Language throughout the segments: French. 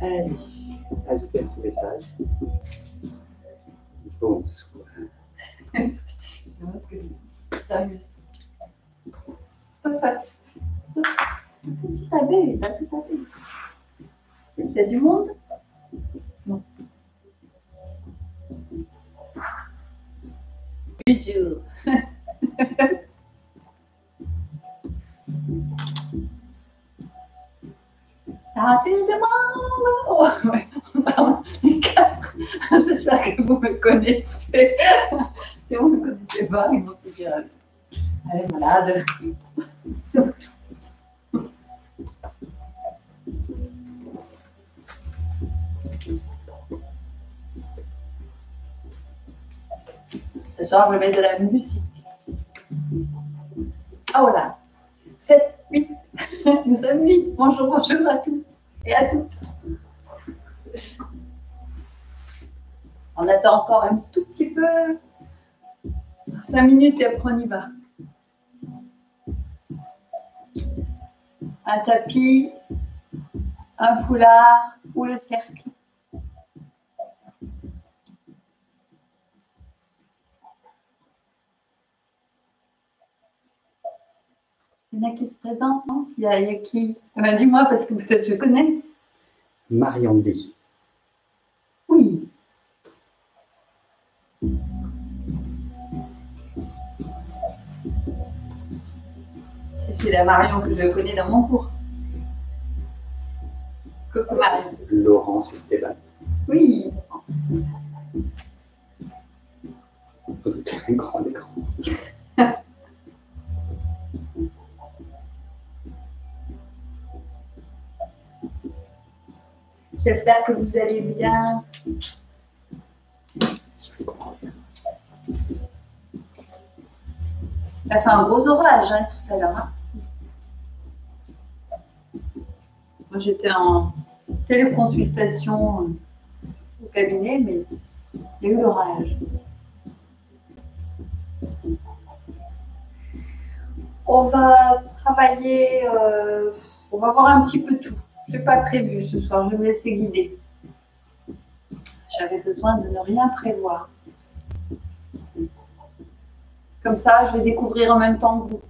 Allez, ajoutez un petit message. Bonsoir. Je vois ce que je t'amuse. Tout t'abuse, tout t'abuse. Il y a du monde? Non. Bonjour. Ah, tu me demandes. Oh, ouais. Pardon, les quatre. J'espère que vous me connaissez. Si vous ne me connaissez pas, ils vont te dire elle est malade. Ce soir, je vais mettre de la musique. Ah voilà. 7, 8. Nous sommes 8. Bonjour à tous et à toutes. On attend encore un tout petit peu. 5 minutes et après on y va. Un tapis, un foulard ou le cercle. Il y en a qui se présentent, non? Il y a qui? Dis-moi, parce que peut-être je connais. Marion D. Oui. C'est la Marion que je connais dans mon cours. Coucou Marion. Laurence Esteban. Oui. Vous êtes un grand écran. J'espère que vous allez bien. Il a fait un gros orage tout à l'heure. Hein. Moi, j'étais en téléconsultation au cabinet, mais il y a eu l'orage. On va travailler, on va voir un petit peu tout. Je n'ai pas prévu ce soir, je vais me laisser guider. J'avais besoin de ne rien prévoir. Comme ça, je vais découvrir en même temps que vous.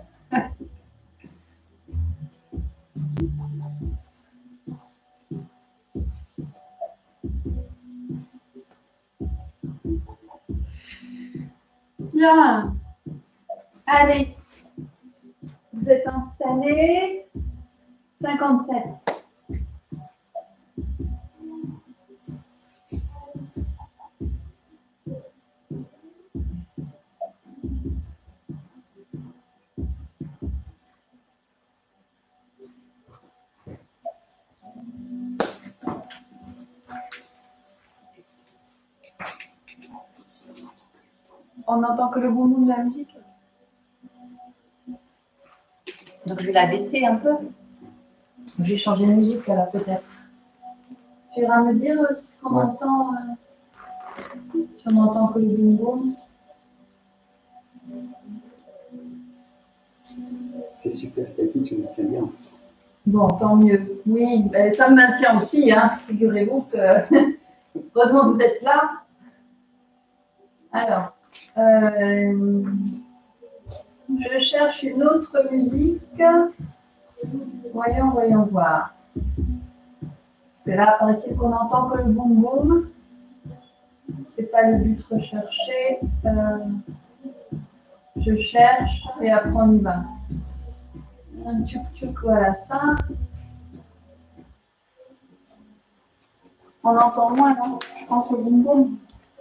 Bien. Allez. Vous êtes installés. 57. On n'entend que le boum boum de la musique. Donc je vais la baisser un peu. Je vais changer de musique là peut-être. Tu iras me dire ce qu'on entend. Si on n'entend que le boum boum. C'est super, Cathy, tu me tiens bien. Bon, tant mieux. Oui, ben, ça me maintient aussi. Hein. Figurez-vous que heureusement que vous êtes là. Alors, je cherche une autre musique. Voyons voir. Parce que là, paraît-il qu'on n'entend que le boum boum. C'est pas le but recherché. Je cherche et après on y va. Un tchouk-tchouk, voilà ça. On entend moins, non? Je pense le boum boum.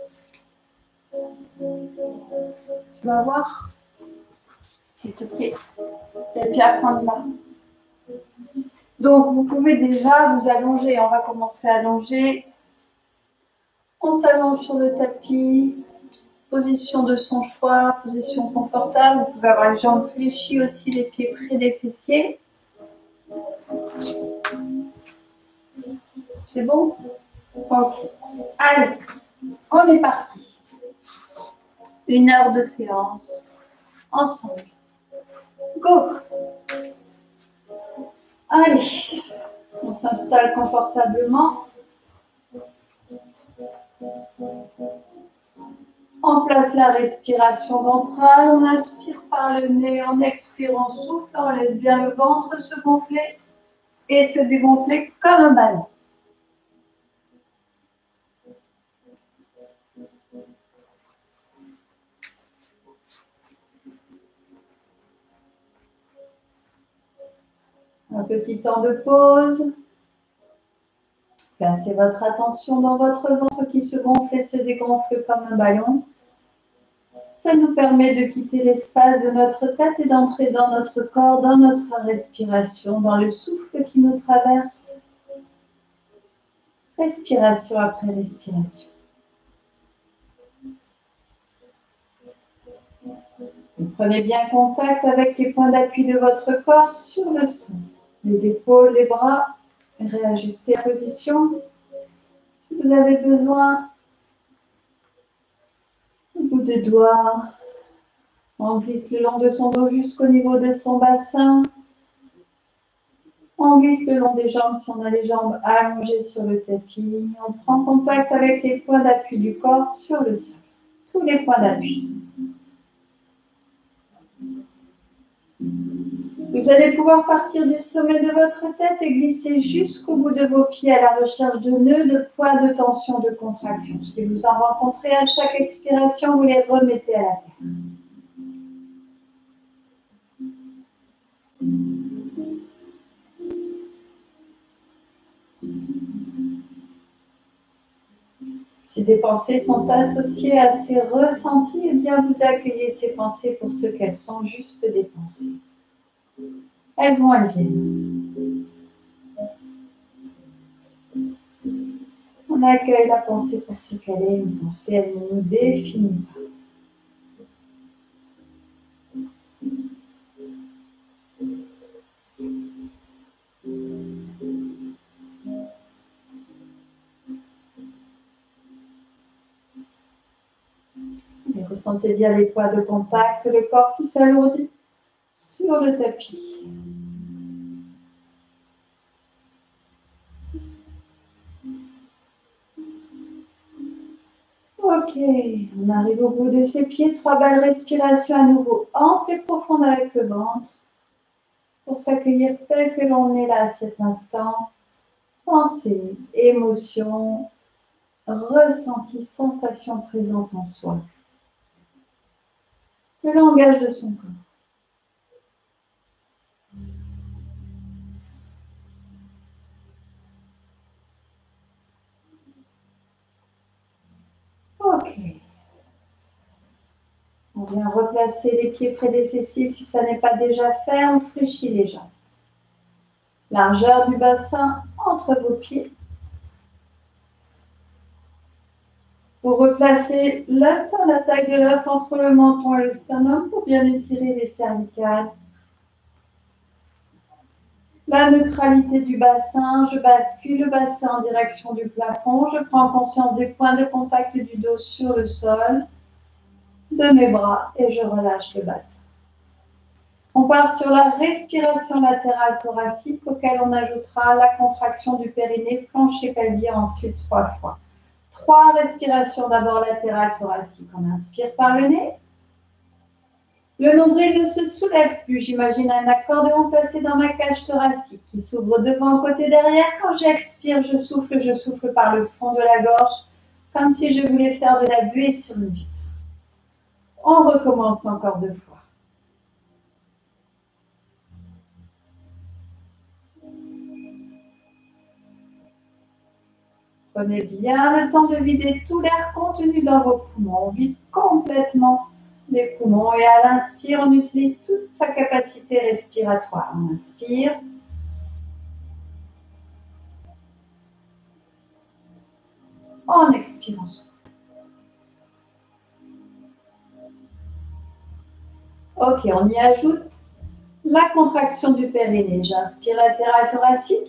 Tu vas voir? S'il te plaît. Et puis après on y va. Donc vous pouvez déjà vous allonger. On va commencer à allonger. On s'allonge sur le tapis. Position de son choix, position confortable. Vous pouvez avoir les jambes fléchies aussi, les pieds près des fessiers. C'est bon? Ok. Allez, on est parti. 1 heure de séance ensemble. Go! Allez, on s'installe confortablement. On place la respiration ventrale, on inspire par le nez, on expire, on souffle, on laisse bien le ventre se gonfler et se dégonfler comme un ballon. Un petit temps de pause. Placez votre attention dans votre ventre qui se gonfle et se dégonfle comme un ballon. Ça nous permet de quitter l'espace de notre tête et d'entrer dans notre corps, dans notre respiration, dans le souffle qui nous traverse. Respiration après respiration. Vous prenez bien contact avec les points d'appui de votre corps sur le sol. Les épaules, les bras, réajustez la position. Si vous avez besoin, au bout des doigts, on glisse le long de son dos jusqu'au niveau de son bassin. On glisse le long des jambes si on a les jambes allongées sur le tapis. On prend contact avec les points d'appui du corps sur le sol. Tous les points d'appui. Vous allez pouvoir partir du sommet de votre tête et glisser jusqu'au bout de vos pieds à la recherche de nœuds, de points de tension, de contraction. Si vous en rencontrez à chaque expiration, vous les remettez à la terre. Si des pensées sont associées à ces ressentis, eh bien vous accueillez ces pensées pour ce qu'elles sont, juste des pensées. Elles vont, elles viennent. On accueille la pensée pour ce qu'elle est. Une pensée, elle ne nous définit pas. Et ressentez bien les points de contact, le corps qui s'alourdit sur le tapis. Ok, on arrive au bout de ses pieds. 3 belles respirations à nouveau amples et profondes avec le ventre pour s'accueillir tel que l'on est là à cet instant. Pensée, émotion, ressenti, sensation présente en soi. Le langage de son corps. Ok. On vient replacer les pieds près des fessiers si ça n'est pas déjà fait. On fléchit les jambes. Largeur du bassin entre vos pieds. Vous replacez l'œuf, la taille de l'œuf entre le menton et le sternum pour bien étirer les cervicales. La neutralité du bassin, je bascule le bassin en direction du plafond. Je prends conscience des points de contact du dos sur le sol, de mes bras et je relâche le bassin. On part sur la respiration latérale thoracique auquel on ajoutera la contraction du périnée, plancher pelvien ensuite 3 fois. 3 respirations d'abord latérales thoraciques. On inspire par le nez. Le nombril ne se soulève plus. J'imagine un accordéon placé dans ma cage thoracique qui s'ouvre devant, côté, derrière. Quand j'expire, je souffle par le fond de la gorge, comme si je voulais faire de la buée sur une vitre. On recommence encore 2 fois. Prenez bien le temps de vider tout l'air contenu dans vos poumons. On vide complètement les poumons et à l'inspire, on utilise toute sa capacité respiratoire. On inspire. En expirant. Ok, on y ajoute la contraction du périnée. J'inspire latéral thoracique.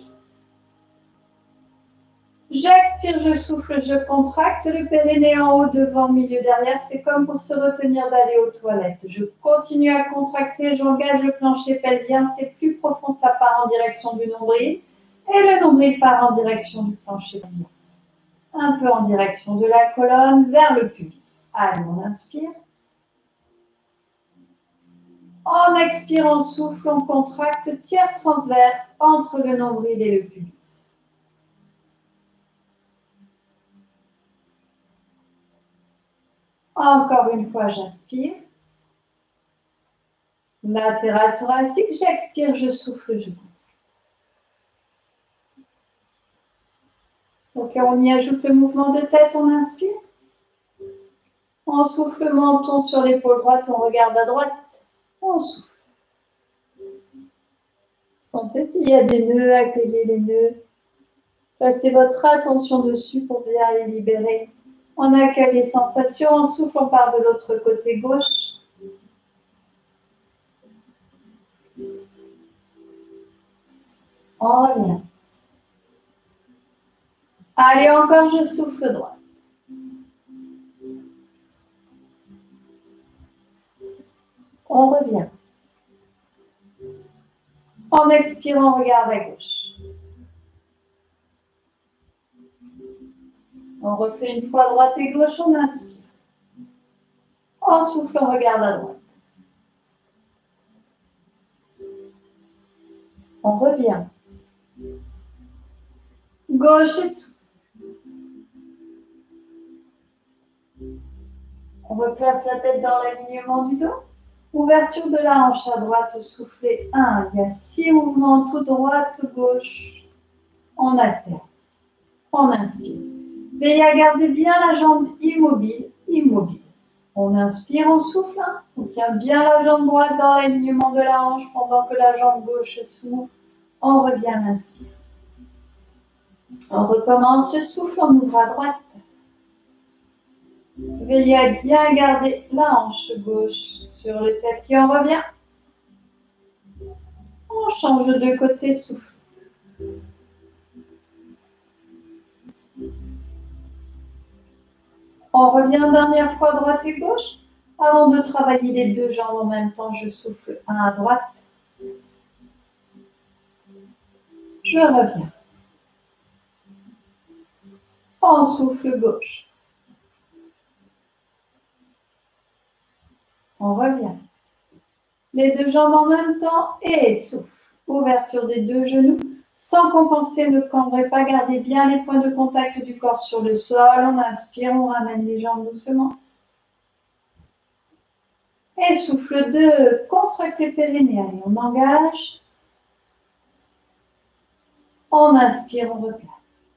J'expire, je souffle, je contracte le périnée en haut, devant, milieu, derrière. C'est comme pour se retenir d'aller aux toilettes. Je continue à contracter, j'engage le plancher pelvien. C'est plus profond, ça part en direction du nombril. Et le nombril part en direction du plancher pelvien. Un peu en direction de la colonne vers le pubis. Allez, on inspire. En expirant, souffle, on contracte tiers transverse entre le nombril et le pubis. Encore une fois, j'inspire. Latéral thoracique, j'expire, je souffle, je gonfle. Ok, on y ajoute le mouvement de tête, on inspire. On souffle, menton sur l'épaule droite, on regarde à droite, on souffle. Sentez s'il y a des nœuds, accueillez les nœuds. Placez votre attention dessus pour bien les libérer. On accueille les sensations, on souffle, on part de l'autre côté gauche. On revient. Allez, encore, je souffle droit. On revient. En expirant, on regarde à gauche. On refait une fois droite et gauche, on inspire. On souffle, on regarde à droite. On revient. Gauche et souffle. On replace la tête dans l'alignement du dos. Ouverture de la hanche à droite, soufflez 1. Il y a 6 mouvements, tout droite, gauche. On alterne. On inspire. Veillez à garder bien la jambe immobile, immobile. On inspire, on souffle. On tient bien la jambe droite dans l'alignement de la hanche pendant que la jambe gauche s'ouvre. On revient à l'inspire. On recommence le souffle, on ouvre à droite. Veillez à bien garder la hanche gauche sur le tapis. On revient. On change de côté, souffle. On revient dernière fois droite et gauche. Avant de travailler les deux jambes en même temps, je souffle 1 à droite. Je reviens. On souffle gauche. On revient. Les deux jambes en même temps et souffle. Ouverture des deux genoux. Sans compenser, ne cambrez pas. Gardez bien les points de contact du corps sur le sol. On inspire, on ramène les jambes doucement. Et souffle 2. Contractez périnée. Allez, on engage. On inspire, on replace.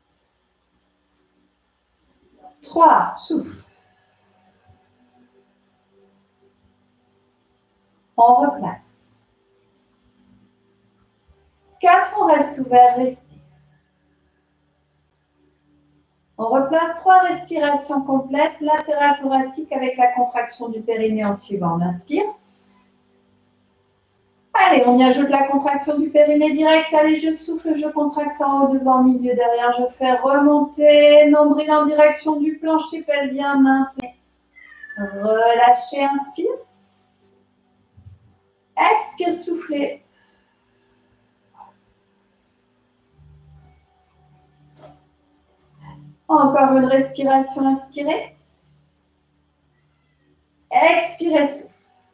3. Souffle. On replace. 4, on reste ouvert, restez. On replace 3 respirations complètes, latérale thoracique avec la contraction du périnée en suivant. On inspire. Allez, on y ajoute la contraction du périnée direct. Allez, je souffle, je contracte en haut, devant, milieu, derrière. Je fais remonter, nombril en direction du plancher pelvien, maintenez. Relâchez, inspire. Expire, soufflez. Encore une respiration, inspirez. Expirez, souffle.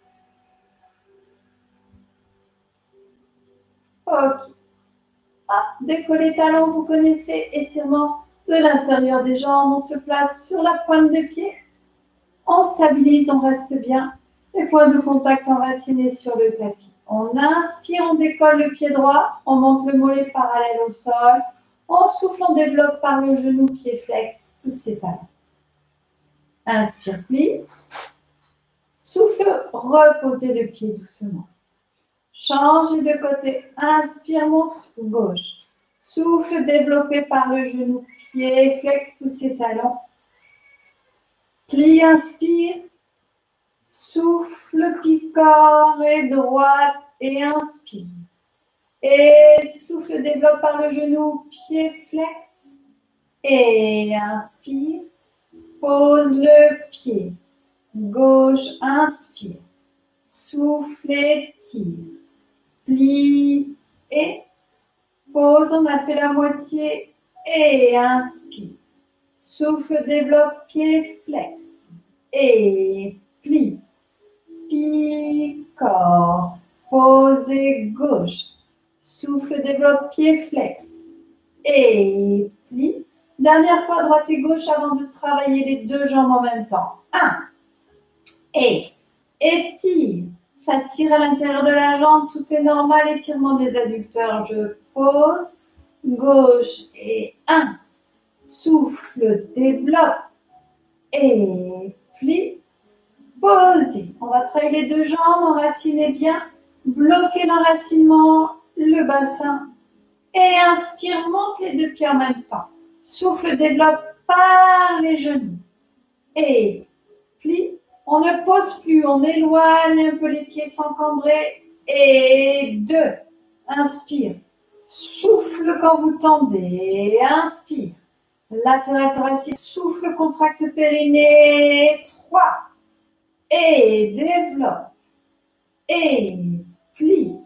Ok. Décollez talons, vous connaissez, étirement de l'intérieur des jambes. On se place sur la pointe des pieds. On stabilise, on reste bien. Les points de contact enracinés sur le tapis. On inspire, on décolle le pied droit. On monte le mollet parallèle au sol. On souffle, on développe par le genou, pied flex, poussez talons. Inspire, plie. Souffle, reposez le pied doucement. Changez de côté. Inspire, monte, gauche. Souffle, développé par le genou, pied flex, poussez talons. Plie, inspire. Souffle, picore et droite et inspire. Et souffle, développe par le genou, pied flex. Et inspire. Pose le pied. Gauche, inspire. Souffle et tire. Plie et Pause, on a fait la moitié. Et inspire. Souffle, développe, pied, flex. Et plie. Corps. Posez gauche. Souffle, développe, pied, flex. Et plie. Dernière fois, droite et gauche avant de travailler les deux jambes en même temps. 1. Et étire. Ça tire à l'intérieur de la jambe. Tout est normal. Étirement des adducteurs. Je pose. Gauche et 1. Souffle, développe. Et plie. Posez. On va travailler les deux jambes. Enracinez bien. Bloquez l'enracinement. Le bassin. Et inspire, monte les deux pieds en même temps. Souffle, développe par les genoux. Et plie. On ne pose plus, on éloigne un peu les pieds sans cambrer. Et 2. Inspire. Souffle quand vous tendez. Inspire. Latéral thoracique. Souffle, contracte périnée. 3. Et développe. Et plie.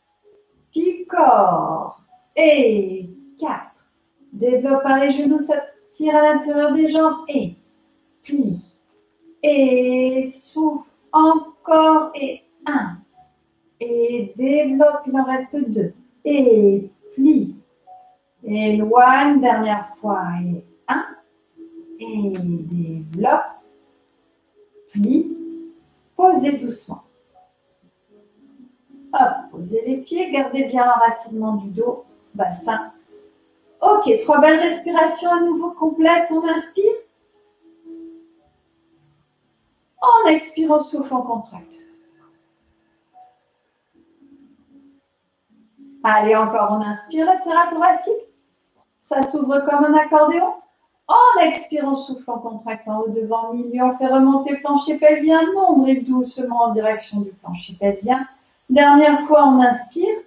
Corps. Et 4. Développe par les genoux, ça tire à l'intérieur des jambes. Et plie. Et souffle. Encore. Et 1. Et développe, il en reste 2. Et plie. Éloigne, dernière fois. Et 1. Et développe. Plie. Posez doucement. Hop, posez les pieds, gardez bien l'enracinement du dos, bassin. Ok, 3 belles respirations à nouveau complètes. On inspire. On expire, on souffle, on contracte. Allez, encore, on inspire, latéral thoracique. Ça s'ouvre comme un accordéon. On expire, on souffle, on contracte en haut, devant, milieu. On fait remonter le plancher pelvien, nombril doucement en direction du plancher pelvien. Dernière fois, on inspire.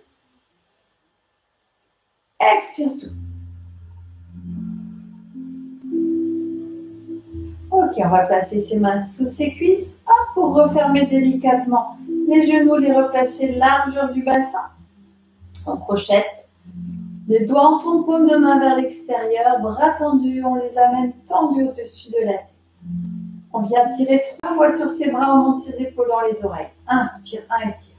Expire, souffle. Ok, on va placer ses mains sous ses cuisses. Hop, pour refermer délicatement les genoux, les replacer largeur du bassin. On crochette. Les doigts en ton paume de main vers l'extérieur, bras tendus, on les amène tendus au-dessus de la tête. On vient tirer 3 fois sur ses bras, on monte ses épaules dans les oreilles. Inspire, 1 étire.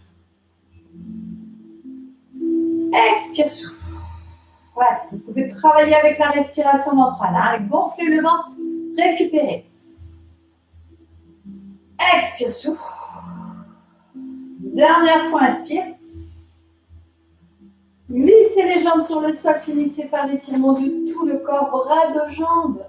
Expire, souffle. Voilà, vous pouvez travailler avec la respiration ventrale. Hein. Gonflez le ventre, récupérez. Expire, souffle. Dernière fois, inspire. Glissez les jambes sur le sol, finissez par l'étirement de tout le corps, bras de jambes.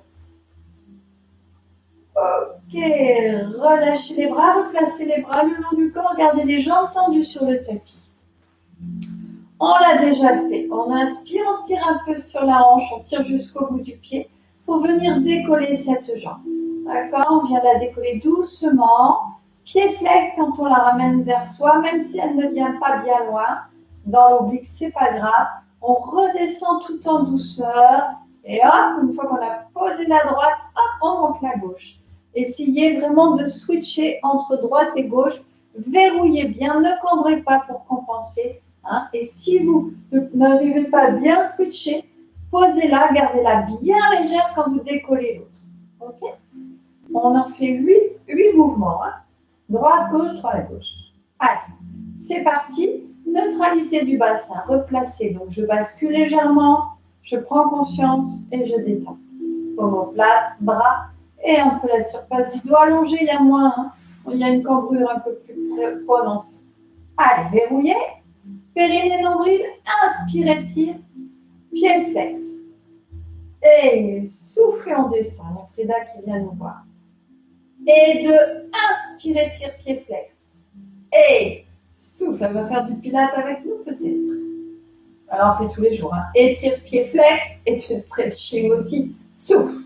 Ok, relâchez les bras, replacez les bras le long du corps, gardez les jambes tendues sur le tapis. On l'a déjà fait. On inspire, on tire un peu sur la hanche, on tire jusqu'au bout du pied pour venir décoller cette jambe. D'accord, on vient la décoller doucement. Pied flex quand on la ramène vers soi, même si elle ne vient pas bien loin. Dans l'oblique, c'est pas grave. On redescend tout en douceur. Et hop, une fois qu'on a posé la droite, hop, on monte la gauche. Essayez vraiment de switcher entre droite et gauche. Verrouillez bien, ne cambrez pas pour compenser. Hein. Et si vous n'arrivez pas à bien switcher, posez-la, gardez-la bien légère quand vous décollez l'autre. Ok? On en fait 8 mouvements. Hein. Droite, gauche, droite, gauche. Allez, c'est parti. Neutralité du bassin, replacé. Donc, je bascule légèrement, je prends conscience et je détends. Omoplate, bras et un peu la surface du doigt allongé. Il y a moins, hein. Il y a une cambrure un peu plus prononcée. Allez, verrouillez. Périnée, nombril, inspire, étire. Pied flex. Et soufflez, on descend. La Frida qui vient nous voir. Et 2, inspire, étire, pied flex. Et souffle, elle va faire du pilates avec nous peut-être. Alors on fait tous les jours. Hein. Étire, pied flex et tu stretching aussi. Souffle.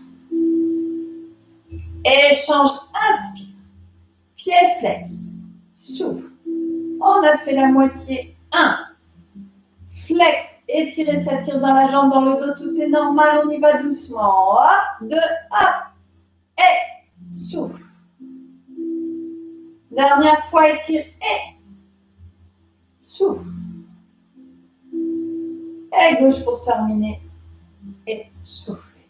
Échange, inspire. Pied flex. Souffle. On a fait la moitié. 1. Flex, étirez, s'attire dans la jambe, dans le dos, tout est normal, on y va doucement. 1, 2, 1. Et souffle. Dernière fois, étire et souffle. Et gauche pour terminer. Et soufflez.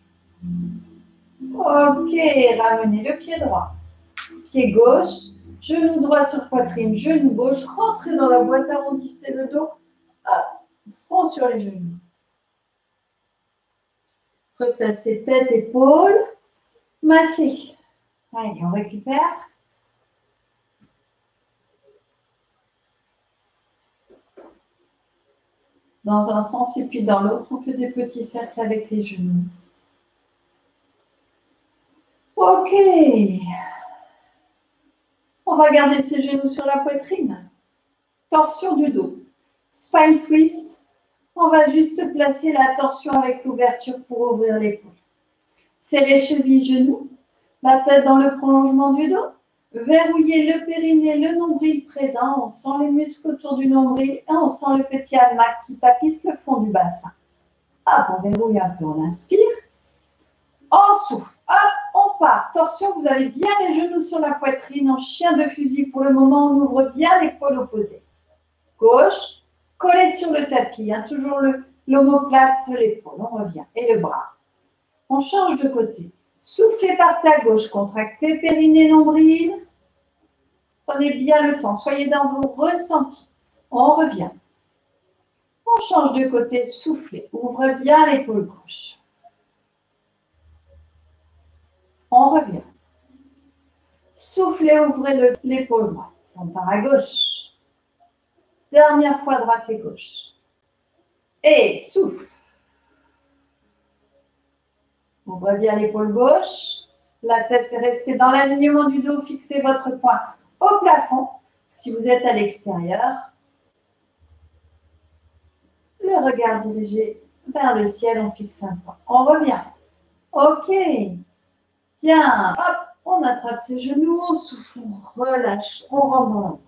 Ok, ramenez le pied droit. Pied gauche, genou droit sur poitrine, genou gauche, rentrez dans la boîte, arrondissez le dos. Hop, front sur les genoux. Replacez tête, épaules, massez. Allez, on récupère. Dans un sens et puis dans l'autre, on fait des petits cercles avec les genoux. Ok. On va garder ses genoux sur la poitrine. Torsion du dos. Spine twist. On va juste placer la torsion avec l'ouverture pour ouvrir l'épaule. Serrez cheville, genoux. La tête dans le prolongement du dos. Verrouillez le périnée, le nombril présent. On sent les muscles autour du nombril et on sent le petit hamac qui tapisse le fond du bassin. Hop, on verrouille un peu, on inspire. On souffle. Hop, on part. Torsion, vous avez bien les genoux sur la poitrine en chien de fusil. Pour le moment, on ouvre bien l'épaule opposée. Gauche, collé sur le tapis. Toujours l'omoplate, l'épaule. On revient. Et le bras. On change de côté. Soufflez, partez à gauche. Contractez périnée, nombril. Prenez bien le temps. Soyez dans vos ressentis. On revient. On change de côté. Soufflez. Ouvrez bien l'épaule gauche. On revient. Soufflez, ouvrez l'épaule droite. On part à gauche. Dernière fois, droite et gauche. Et souffle. Ouvrez bien l'épaule gauche. La tête est restée dans l'alignement du dos. Fixez votre poing au plafond. Si vous êtes à l'extérieur, le regard dirigé vers le ciel, on fixe un point. On revient. Ok. Bien. Hop, on attrape ses genoux, on souffle, on relâche, on rentre dans l'eau.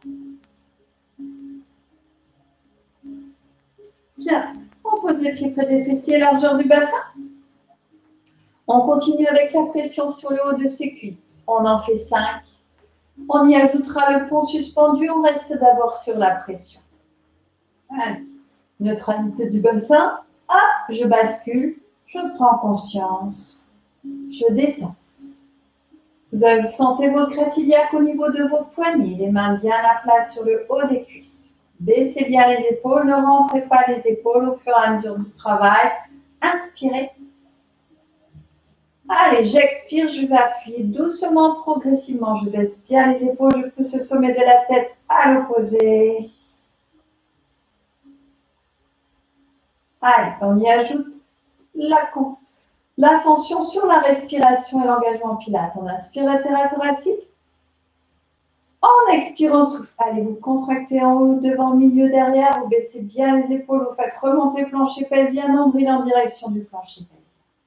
Bien. On pose les pieds près des fessiers, largeur du bassin. On continue avec la pression sur le haut de ses cuisses. On en fait 5. On y ajoutera le pont suspendu. On reste d'abord sur la pression. Allez. Neutralité du bassin. Ah, je bascule. Je prends conscience. Je détends. Vous sentez vos crêtes iliaques au niveau de vos poignets. Les mains bien à plat sur le haut des cuisses. Baissez bien les épaules. Ne rentrez pas les épaules au fur et à mesure du travail. Inspirez. Allez, j'expire, je vais appuyer doucement, progressivement. Je baisse bien les épaules, je pousse le sommet de la tête à l'opposé. Allez, on y ajoute l'attention sur la respiration et l'engagement en pilates. On inspire latéral thoracique. En expirant, souffle. Allez, vous contractez en haut, devant, milieu, derrière. Vous baissez bien les épaules. Vous faites remonter le plancher pelvien, nombril en direction du plancher pelvien.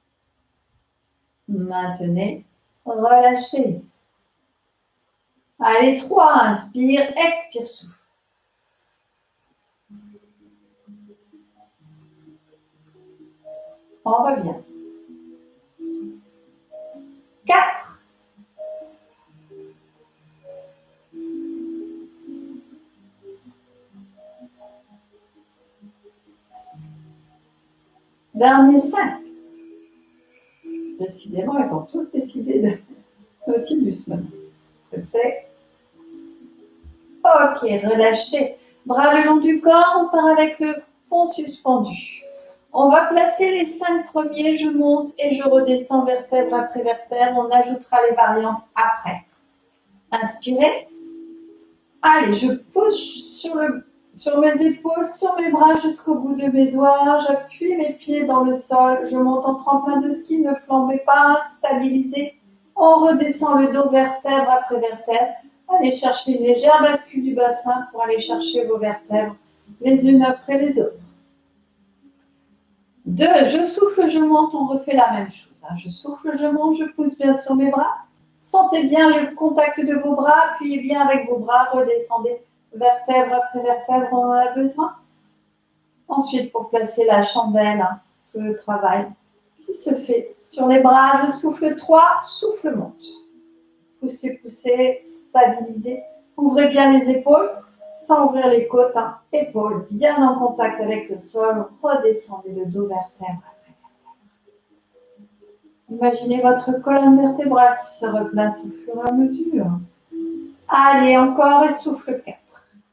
Maintenez, relâchez. Allez, 3, inspire, expire, souffle. On revient. 4. Dernier 5. Décidément, ils ont tous décidé de Nautilus maintenant. C'est ok, relâchez. Bras le long du corps, on part avec le pont suspendu. On va placer les 5 premiers, je monte et je redescends vertèbre après vertèbre. On ajoutera les variantes après. Inspirez. Allez, je pousse sur mes épaules, sur mes bras jusqu'au bout de mes doigts. J'appuie mes pieds dans le sol. Je monte en tremplin de ski, ne flambez pas, stabilisez. On redescend le dos vertèbre après vertèbre. Allez chercher une légère bascule du bassin pour aller chercher vos vertèbres les unes après les autres. 2, je souffle, je monte, on refait la même chose. Je souffle, je monte, je pousse bien sur mes bras. Sentez bien le contact de vos bras, appuyez bien avec vos bras, redescendez vertèbre après vertèbre, on en a besoin. Ensuite, pour placer la chandelle, tout le travail qui se fait sur les bras, je souffle 3, souffle monte. Poussez, poussez, stabilisez. Ouvrez bien les épaules. sans ouvrir les côtes, hein. Épaules bien en contact avec le sol, redescendez le dos vertèbre après vertèbre. Imaginez votre colonne vertébrale qui se replace au fur et à mesure. Allez, encore et souffle 4.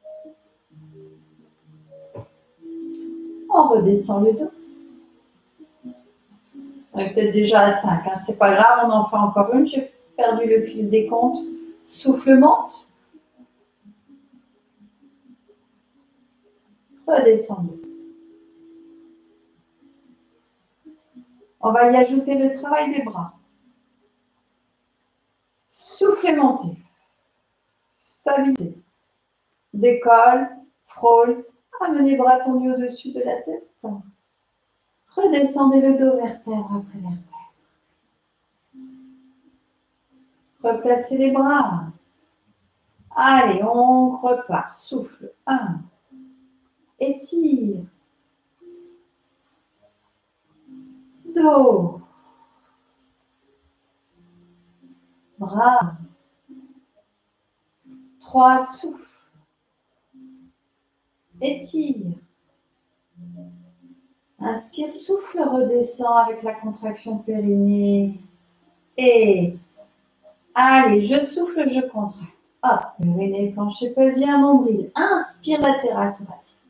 On redescend le dos. On est peut-être déjà à 5, hein. C'est pas grave, on en fait encore une. J'ai perdu le fil des comptes. Souffle monte. Redescendez. On va y ajouter le travail des bras. Soufflez, montez. Stabilisez. Décolle, frôle. Amenez les bras tendus au-dessus de la tête. Redescendez le dos vertèbre après vertèbre. Replacez les bras. Allez, on repart. Souffle. 1. Étire. Dos. Bras. 3. Souffle. Étire. Inspire, souffle, redescend avec la contraction périnée. Et allez, je souffle, je contracte. Hop, périnée, plancher pelvien, nombril. Inspire, latéral thoracique.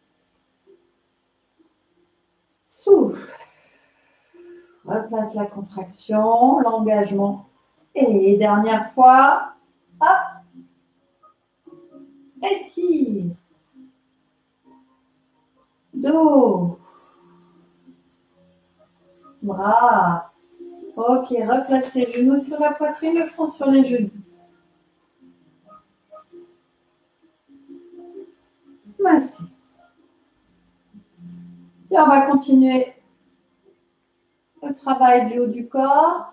Souffle. Replace la contraction, l'engagement. Et dernière fois, hop, étire. Dos. Bras. Ok, replacez genoux sur la poitrine, le front sur les genoux. Massez. Et on va continuer le travail du haut du corps.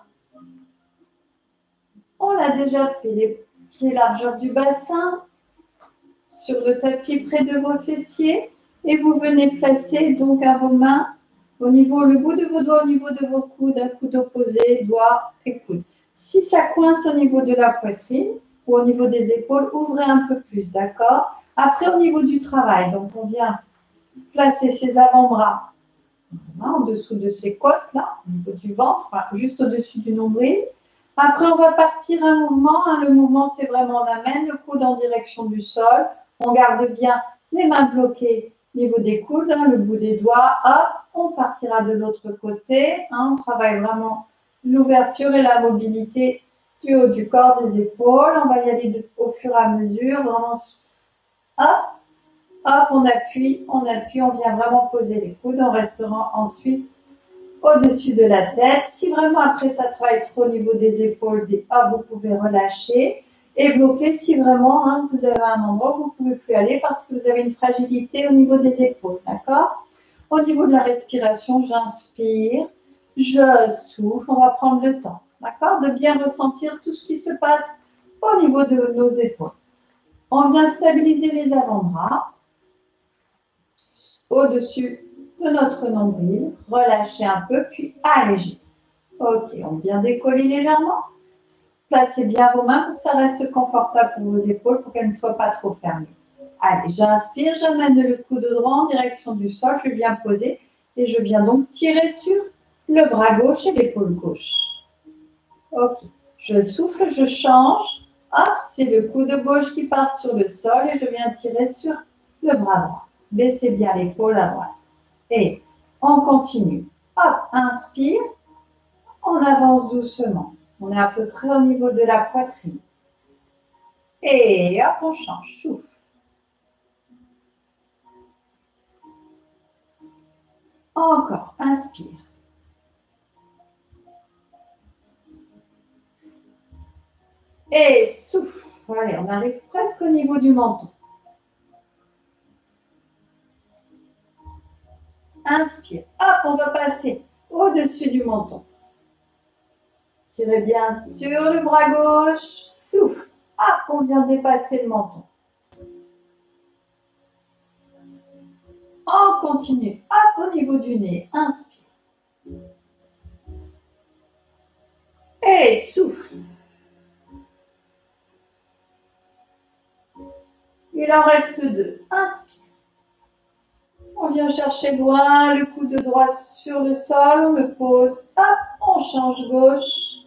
On l'a déjà fait, les pieds largeur du bassin, sur le tapis près de vos fessiers. Et vous venez placer donc à vos mains, le bout de vos doigts au niveau de vos coudes, un coude opposé, doigts et coudes. Si ça coince au niveau de la poitrine ou au niveau des épaules, ouvrez un peu plus, d'accord? Après, au niveau du travail, donc on vient placer ses avant-bras en dessous de ses côtes, là, au niveau du ventre, enfin, juste au-dessus du nombril. Après, on va partir un mouvement. Le mouvement, c'est vraiment on amène le coude en direction du sol. On garde bien les mains bloquées au niveau des coudes, le bout des doigts. Hop, on partira de l'autre côté. On travaille vraiment l'ouverture et la mobilité du haut du corps, des épaules. On va y aller au fur et à mesure. Vraiment, hop, hop, on appuie, on vient vraiment poser les coudes. On restera ensuite au-dessus de la tête. Si vraiment après ça travaille trop au niveau des épaules, vous pouvez relâcher et bloquer si vraiment vous avez un endroit où vous ne pouvez plus aller parce que vous avez une fragilité au niveau des épaules, d'accord? Au niveau de la respiration, j'inspire, je souffle, on va prendre le temps, d'accord? De bien ressentir tout ce qui se passe au niveau de nos épaules. On vient stabiliser les avant-bras au-dessus de notre nombril, relâchez un peu, puis allégez. Ok, on vient décoller légèrement. Placez bien vos mains pour que ça reste confortable pour vos épaules, pour qu'elles ne soient pas trop fermées. Allez, j'inspire, j'amène le coude droit en direction du sol, je viens poser et je viens donc tirer sur le bras gauche et l'épaule gauche. Ok, je souffle, je change. Hop, c'est le coude gauche qui part sur le sol et je viens tirer sur le bras droit. Baissez bien l'épaule à droite. Et on continue. Hop, inspire. On avance doucement. On est à peu près au niveau de la poitrine. Et hop, on change. Souffle. Encore. Inspire. Et souffle. Allez, on arrive presque au niveau du menton. Inspire. Hop, on va passer au-dessus du menton. Tirez bien sur le bras gauche. Souffle. Hop, on vient dépasser le menton. On continue. Hop, au niveau du nez. Inspire. Et souffle. Il en reste 2. Inspire. On vient chercher loin le coude droit sur le sol. On le pose. Hop, on change gauche.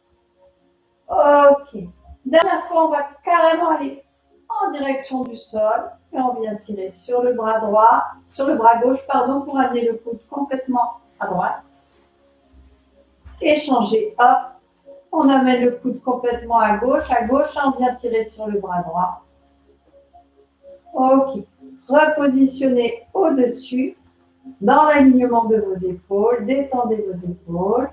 Ok. Dernière fois, on va carrément aller en direction du sol. Et on vient tirer sur le bras droit, sur le bras gauche, pardon, pour amener le coude complètement à droite. Et changer. Hop. On amène le coude complètement à gauche. On vient tirer sur le bras droit. Ok. Repositionnez au-dessus, dans l'alignement de vos épaules. Détendez vos épaules.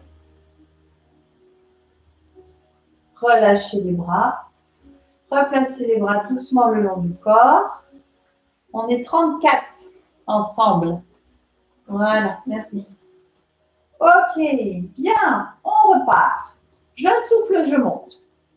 Relâchez les bras. Replacez les bras doucement le long du corps. On est 34 ensemble. Voilà, merci. Ok, bien, on repart. Je souffle, je monte.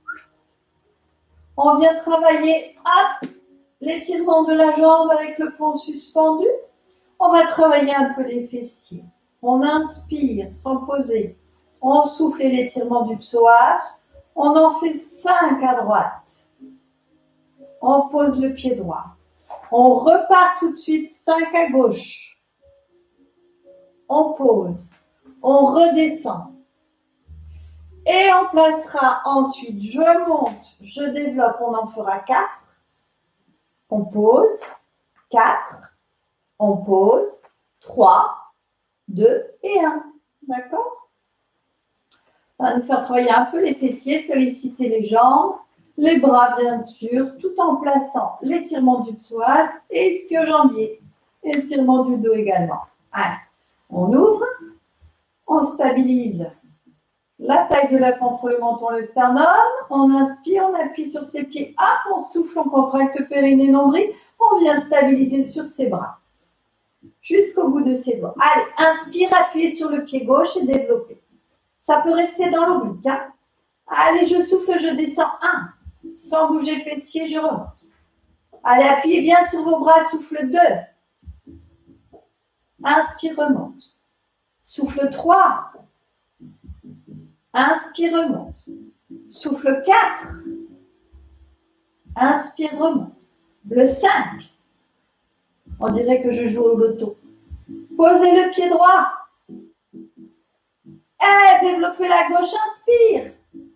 On vient travailler l'étirement de la jambe avec le pont suspendu. On va travailler un peu les fessiers. On inspire sans poser. On souffle l'étirement du psoas. On en fait 5 à droite. On pose le pied droit. On repart tout de suite 5 à gauche. On pose. On redescend. Et on placera ensuite, je monte, je développe, on en fera 4. On pose, 4. On pose, 3, 2 et 1. D'accord? On va nous faire travailler un peu les fessiers, solliciter les jambes, les bras bien sûr, tout en plaçant l'étirement du psoas et ischio-jambier. Et l'étirement du dos également. Allez, on ouvre, on stabilise la taille de l'œuf entre le menton et le sternum. On inspire, on appuie sur ses pieds. Hop, on souffle, on contracte périnée nombril. On vient stabiliser sur ses bras. Jusqu'au bout de ses doigts. Allez, inspire, appuyez sur le pied gauche et développez. Ça peut rester dans l'oblique. Hein. Allez, je souffle, je descends. 1. Sans bouger fessier, je remonte. Allez, appuyez bien sur vos bras. Souffle 2. Inspire, remonte. Souffle 3. Inspire, remonte. Souffle 4. Inspire, remonte. Le 5. On dirait que je joue au loto. Posez le pied droit. Et développez la gauche, inspire.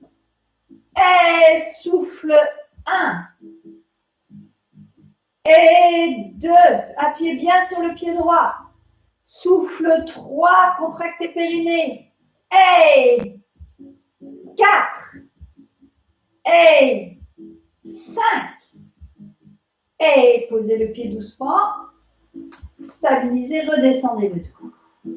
Et souffle 1. Et 2. Appuyez bien sur le pied droit. Souffle 3. Contractez périnée. Et 4. Et 5. Et posez le pied doucement. Stabilisez, redescendez le tout.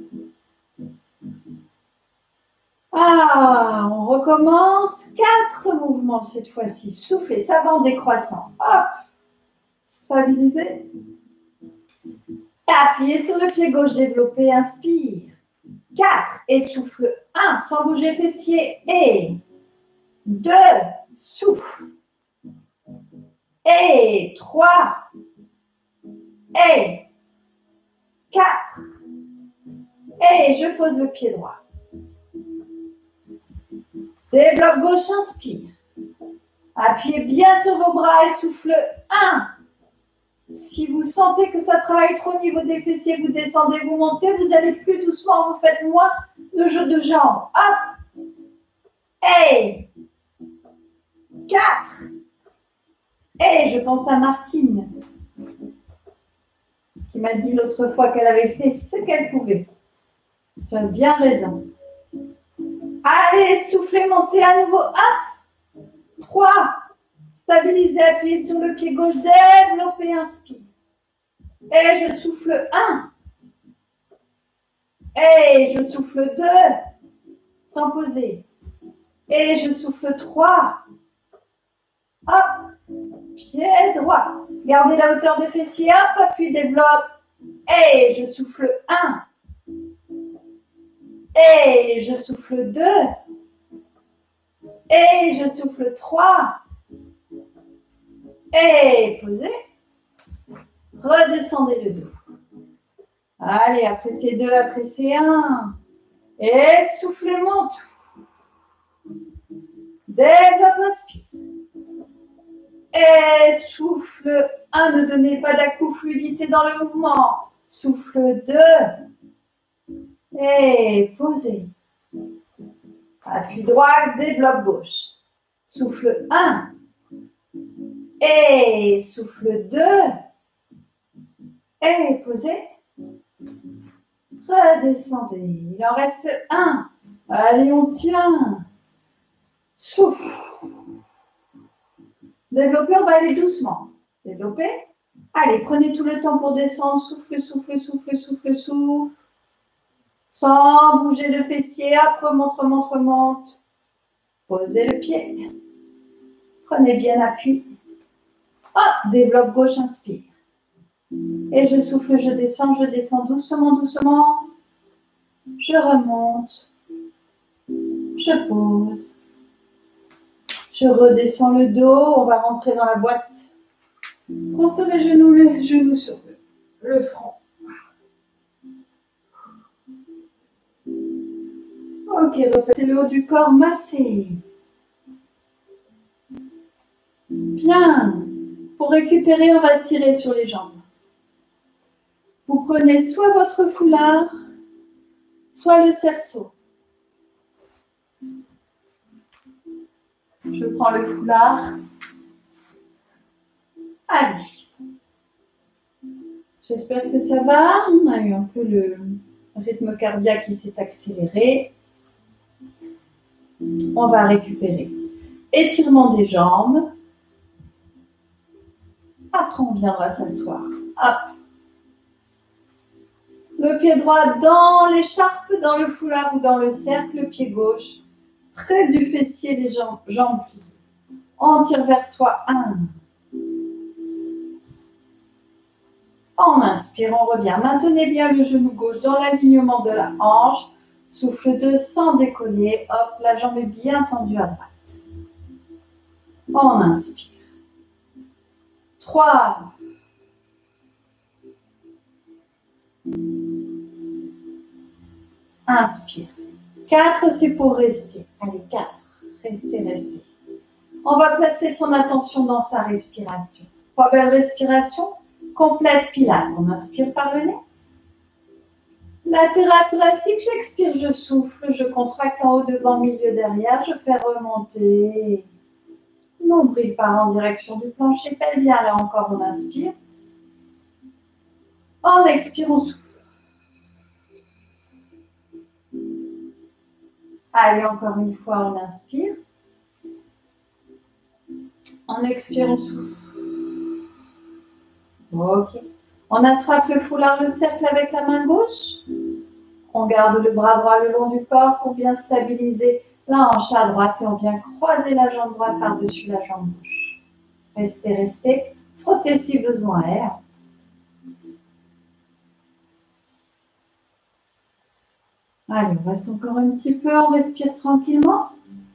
On recommence. 4 mouvements cette fois-ci. Soufflez, ça va en décroissant. Hop. Stabilisez. Appuyez sur le pied gauche, développez, inspire. 4 et souffle 1 sans bouger fessier. Et 2, souffle. Et 3. Et 4. Et je pose le pied droit. Développe gauche, inspire. Appuyez bien sur vos bras et souffle 1. Si vous sentez que ça travaille trop au niveau des fessiers, vous descendez, vous montez, vous allez plus doucement, vous faites moins de jeu de jambes. Hop. Et 4. Et je pense à Martine, qui m'a dit l'autre fois qu'elle avait fait ce qu'elle pouvait. Tu as bien raison. Allez, soufflez, montez à nouveau. 1, 3. Stabilisez, appuyez sur le pied gauche, développez, inspire. Et je souffle 1. Et je souffle 2. Sans poser. Et je souffle 3. Hop. Pied droit. Gardez la hauteur des fessiers. Hop, appui, développe. Et je souffle 1. Et je souffle 2. Et je souffle 3. Et posez. Redescendez le dos. Allez, après ces 2, après ces 1. Et soufflez, monte. Développe, inspire. Et souffle 1, ne donnez pas d'accoup-fluidité dans le mouvement. Souffle 2. Et posez. Appui droit, développe gauche. Souffle 1. Et souffle 2. Et posez. Redescendez. Il en reste 1. Allez, on tient. Souffle. Développez, on va aller doucement. Développez. Allez, prenez tout le temps pour descendre. Souffle, souffle, souffle, souffle, souffle. Sans bouger le fessier. Hop, remonte, remonte, remonte. Posez le pied. Prenez bien appui. Hop, développe gauche, inspire. Et je souffle, je descends doucement, doucement. Je remonte. Je pose. Je redescends le dos. On va rentrer dans la boîte. Prends sur les genoux sur le front. Ok, repassez le haut du corps massé. Bien. Pour récupérer, on va tirer sur les jambes. Vous prenez soit votre foulard, soit le cerceau. Je prends le foulard. Allez. J'espère que ça va. On a eu un peu le rythme cardiaque qui s'est accéléré. On va récupérer. Étirement des jambes. Après, on viendra s'asseoir. Hop. Le pied droit dans l'écharpe, dans le foulard ou dans le cercle. Le pied gauche près du fessier des jambes pliées. On tire vers soi. 1. On inspire, on revient. Maintenez bien le genou gauche dans l'alignement de la hanche. Souffle 2 sans décoller. Hop, la jambe est bien tendue à droite. On inspire. 3. Inspire. 4, c'est pour rester. Allez, 4. Restez, restez. On va placer son attention dans sa respiration. 3 belles respirations. Complète pilate. On inspire par le nez. Latéral thoracique, j'expire, je souffle, je contracte en haut, devant, milieu, derrière. Je fais remonter. Nombril part en direction du plancher pelvien. Là encore, on inspire. On expire, on souffle. Allez, encore une fois, on inspire. On expire, on souffle. Ok. On attrape le foulard, le cercle avec la main gauche. On garde le bras droit le long du corps pour bien stabiliser la hanche à droite et on vient croiser la jambe droite par-dessus la jambe gauche. Restez, restez. Frottez si besoin est. Allez, on reste encore un petit peu, on respire tranquillement.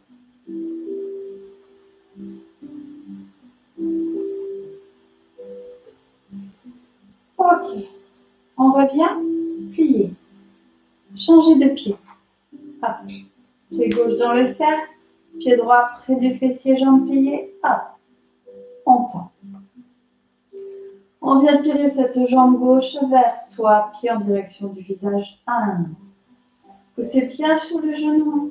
Ok, on revient, plier, changer de pied. Hop, pied gauche dans le cercle, pied droit près du fessier, jambe pliée. Hop, on tend. On vient tirer cette jambe gauche vers soi, pied en direction du visage. 1. Poussez bien sur le genou.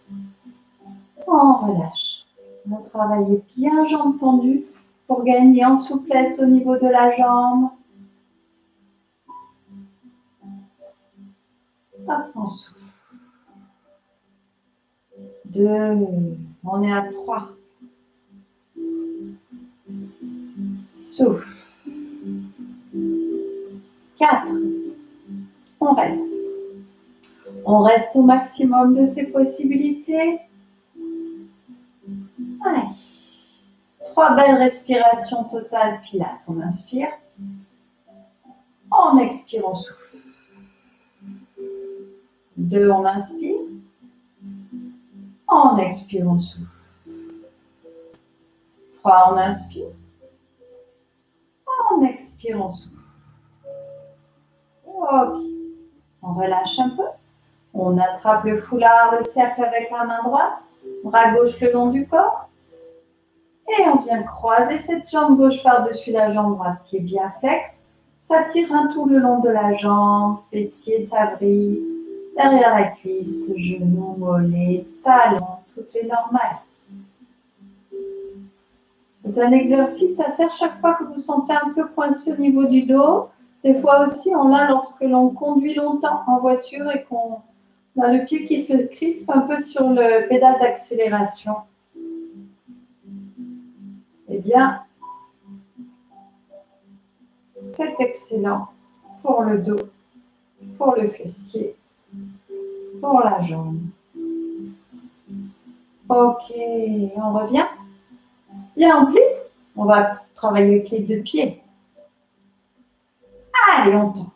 On relâche. On va travailler bien jambe tendue pour gagner en souplesse au niveau de la jambe. Hop, on souffle. 2. On est à 3. Souffle. 4. On reste. On reste au maximum de ses possibilités. Allez. 3 belles respirations totales pilates. On inspire. On expire, on souffle. 2, on inspire. On expire, on souffle. 3, on inspire. On expire, on souffle. Ok. On relâche un peu. On attrape le foulard, le cercle avec la main droite. Bras gauche le long du corps. Et on vient croiser cette jambe gauche par-dessus la jambe droite qui est bien flexe. Ça tire tout le long de la jambe, fessier, sabrille, derrière la cuisse, genou, mollet, talon, tout est normal. C'est un exercice à faire chaque fois que vous sentez un peu coincé au niveau du dos. Des fois aussi, on l'a lorsque l'on conduit longtemps en voiture et qu'on a le pied qui se crispe un peu sur le pédale d'accélération. Eh bien, c'est excellent pour le dos, pour le fessier, pour la jambe. Ok, on revient. Bien en pli. On va travailler avec les deux pieds. Allez, on tend.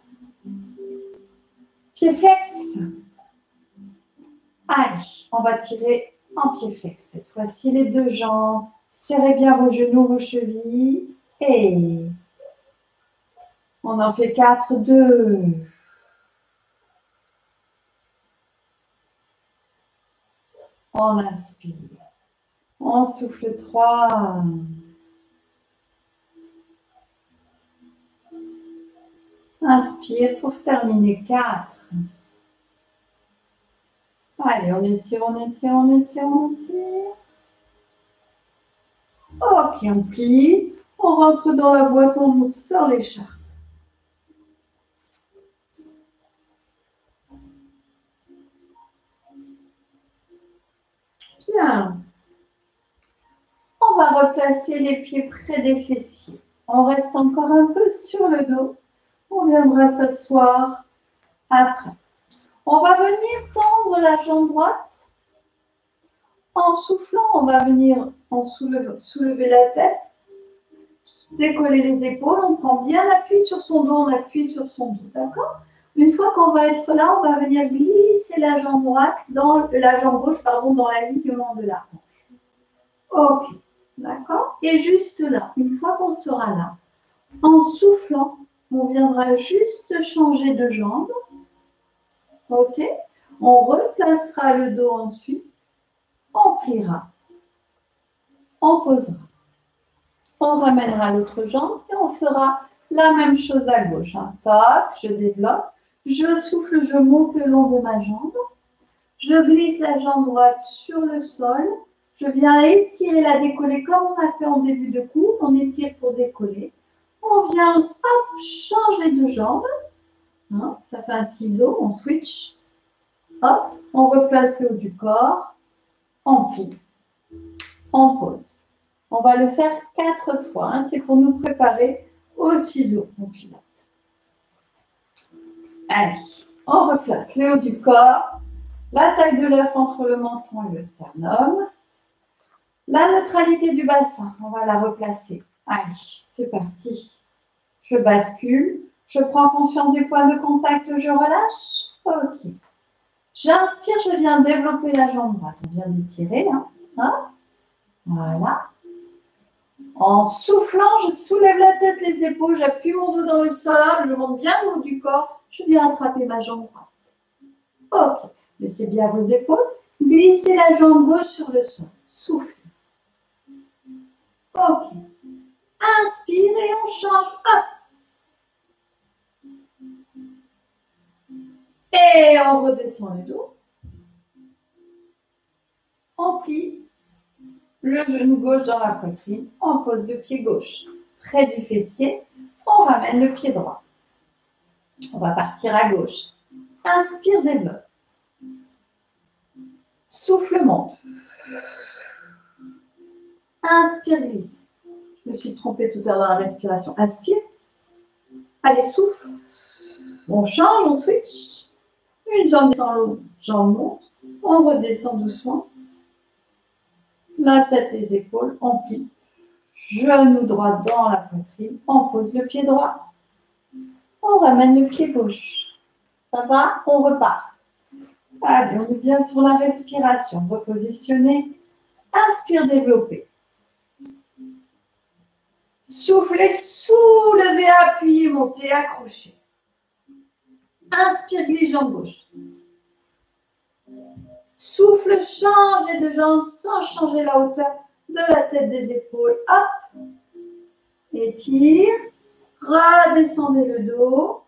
Pied flex. Allez, on va tirer en pied flex. Cette fois-ci, les deux jambes. Serrez bien vos genoux, vos chevilles. Et on en fait 4, 2. On inspire. On souffle 3. Inspire pour terminer 4. Allez, on étire, on étire, on étire, on étire. Ok, on plie. On rentre dans la boîte, on sort l'écharpe. Bien. On va replacer les pieds près des fessiers. On reste encore un peu sur le dos. On viendra s'asseoir après. On va venir tendre la jambe droite. En soufflant, on va venir soulever la tête, décoller les épaules. On prend bien l'appui sur son dos, on appuie sur son dos, d'accord? Une fois qu'on va être là, on va venir glisser la jambe droite la jambe gauche, dans l'alignement de la hanche. Ok, d'accord? Et juste là, une fois qu'on sera là, en soufflant, on viendra juste changer de jambe. Ok? On replacera le dos ensuite. On pliera. On posera. On ramènera l'autre jambe et on fera la même chose à gauche. Tac, je développe. Je souffle, je monte le long de ma jambe. Je glisse la jambe droite sur le sol. Je viens étirer, la décoller comme on a fait en début de cours. On étire pour décoller. On vient hop, changer de jambe. Ça fait un ciseau, on switch. Hop, on replace le haut du corps. On plie. On pose. On va le faire 4 fois. C'est pour nous préparer au ciseau en pilates. Allez, on replace le haut du corps, la taille de l'œuf entre le menton et le sternum. La neutralité du bassin, on va la replacer. Allez, c'est parti. Je bascule. Je prends conscience des points de contact, je relâche. Ok. J'inspire, je viens développer la jambe droite. On vient d'étirer. Voilà. En soufflant, je soulève la tête, les épaules, j'appuie mon dos dans le sol, je monte bien le haut du corps, je viens attraper ma jambe droite. Ok, laissez bien vos épaules, glissez la jambe gauche sur le sol, souffle. Ok, inspire et on change, hop. Et on redescend le dos. On plie le genou gauche dans la poitrine, on pose le pied gauche près du fessier, on ramène le pied droit. On va partir à gauche. Inspire, développe. Souffle, monte. Inspire, glisse. Je me suis trompée tout à l'heure dans la respiration. Inspire. Allez, souffle. On change, on switch. Une jambe descend, l'autre jambe monte. On redescend doucement. La tête, les épaules, on plie. Genou droit dans la poitrine. On pose le pied droit. On ramène le pied gauche. Ça va? On repart. Allez, on est bien sur la respiration. Repositionner. Inspire, développer. Soufflez, soulevez, appuyez, montez, accrochez. Inspire, glisse, jambe gauche. Souffle, changez de jambe sans changer la hauteur de de la tête des épaules. Hop. Étire. Redescendez le dos.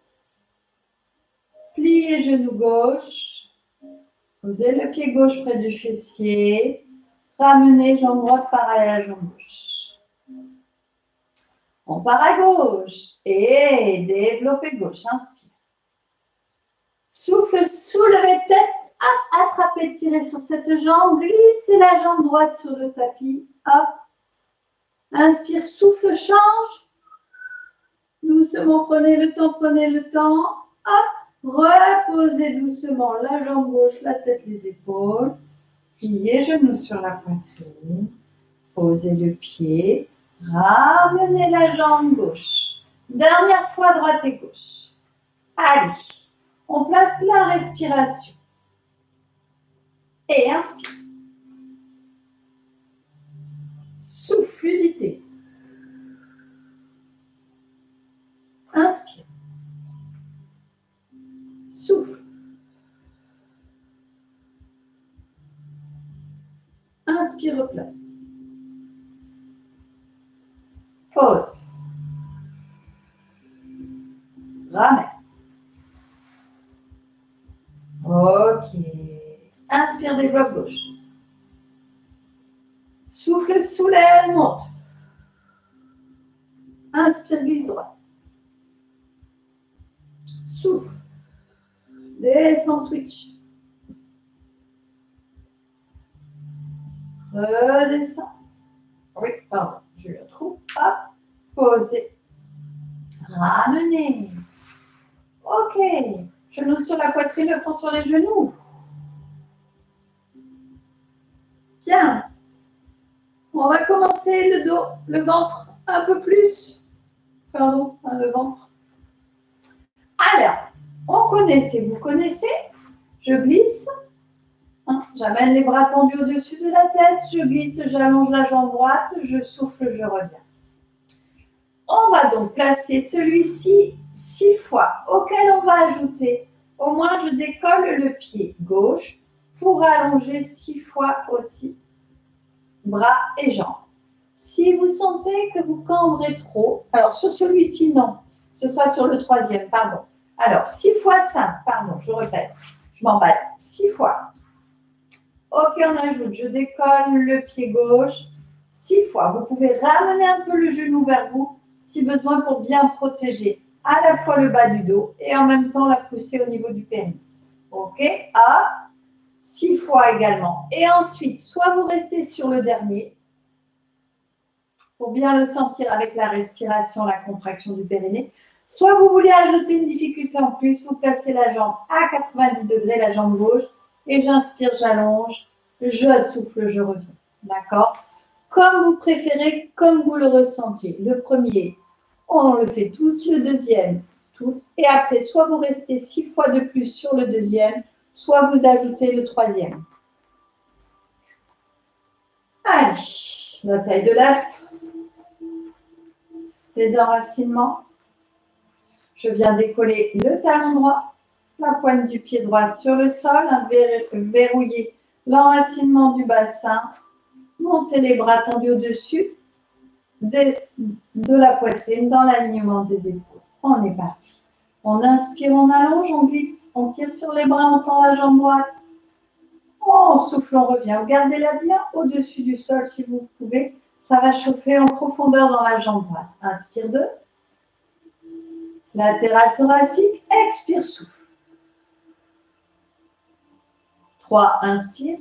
Pliez genou gauche. Posez le pied gauche près du fessier. Ramenez jambe droite pareil à la jambe gauche. On part à gauche. Et développez gauche. Inspire. Souffle, soulevez tête. Hop, attrapez, tirez sur cette jambe. Glissez la jambe droite sur le tapis. Hop. Inspire, souffle, change. Doucement, prenez le temps, prenez le temps. Hop. Reposez doucement la jambe gauche, la tête, les épaules. Pliez genoux sur la poitrine. Posez le pied. Ramenez la jambe gauche. Dernière fois, droite et gauche. Allez, on place la respiration. Et inspire. Souffle, fluidité. Inspire. Souffle. Inspire, replace. Pause. Ramène. Ok. Inspire, développe gauche. Souffle, soulève, monte. Inspire, glisse droite. Souffle. Descends, switch. Redescends. Oui, pardon, j'ai eu un trou. Hop, posez. Ramenez. Ok. Genoux sur la poitrine, le front sur les genoux. Bien. On va commencer le dos, le ventre un peu plus. Pardon, le ventre. Alors, on connaissait, vous connaissez. Je glisse. J'amène les bras tendus au-dessus de la tête. Je glisse, j'allonge la jambe droite. Je souffle, je reviens. On va donc placer celui-ci 6 fois, auquel on va ajouter, au moins je décolle le pied gauche pour allonger 6 fois aussi bras et jambes. Si vous sentez que vous cambrez trop, alors sur celui-ci, non, ce sera sur le troisième, pardon. Alors, 6 fois 5, pardon, je répète, je m'emballe, 6 fois. Ok, on ajoute, je décolle le pied gauche 6 fois. Vous pouvez ramener un peu le genou vers vous si besoin pour bien protéger à la fois le bas du dos et en même temps la pousser au niveau du périnée. Ok, à 6 fois également. Et ensuite, soit vous restez sur le dernier pour bien le sentir avec la respiration, la contraction du périnée. Soit vous voulez ajouter une difficulté en plus, vous placez la jambe à 90 degrés, la jambe gauche, et j'inspire, j'allonge, je souffle, je reviens. D'accord? Comme vous préférez, comme vous le ressentez. Le premier, on le fait tous, le deuxième, tous. Et après, soit vous restez 6 fois de plus sur le deuxième, soit vous ajoutez le troisième. Allez, la taille de l'œuf, les enracinements. Je viens décoller le talon droit, la pointe du pied droit sur le sol, verrouiller l'enracinement du bassin, monter les bras tendus au-dessus de la poitrine dans l'alignement des épaules. On est parti. On inspire, on allonge, on glisse, on tire sur les bras, on tend la jambe droite. On souffle, on revient. Gardez-la bien au-dessus du sol si vous pouvez. Ça va chauffer en profondeur dans la jambe droite. Inspire 2. Latéral thoracique, expire, souffle. 3, inspire.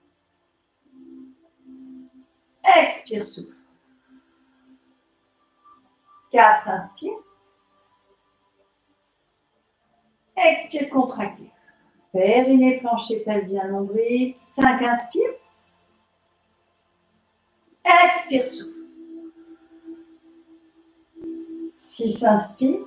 Expire, souffle. 4, inspire. Expire, contractez. Périnée, plancher pelvien, nombril. 5, inspire. Expire, souffle. 6, inspire.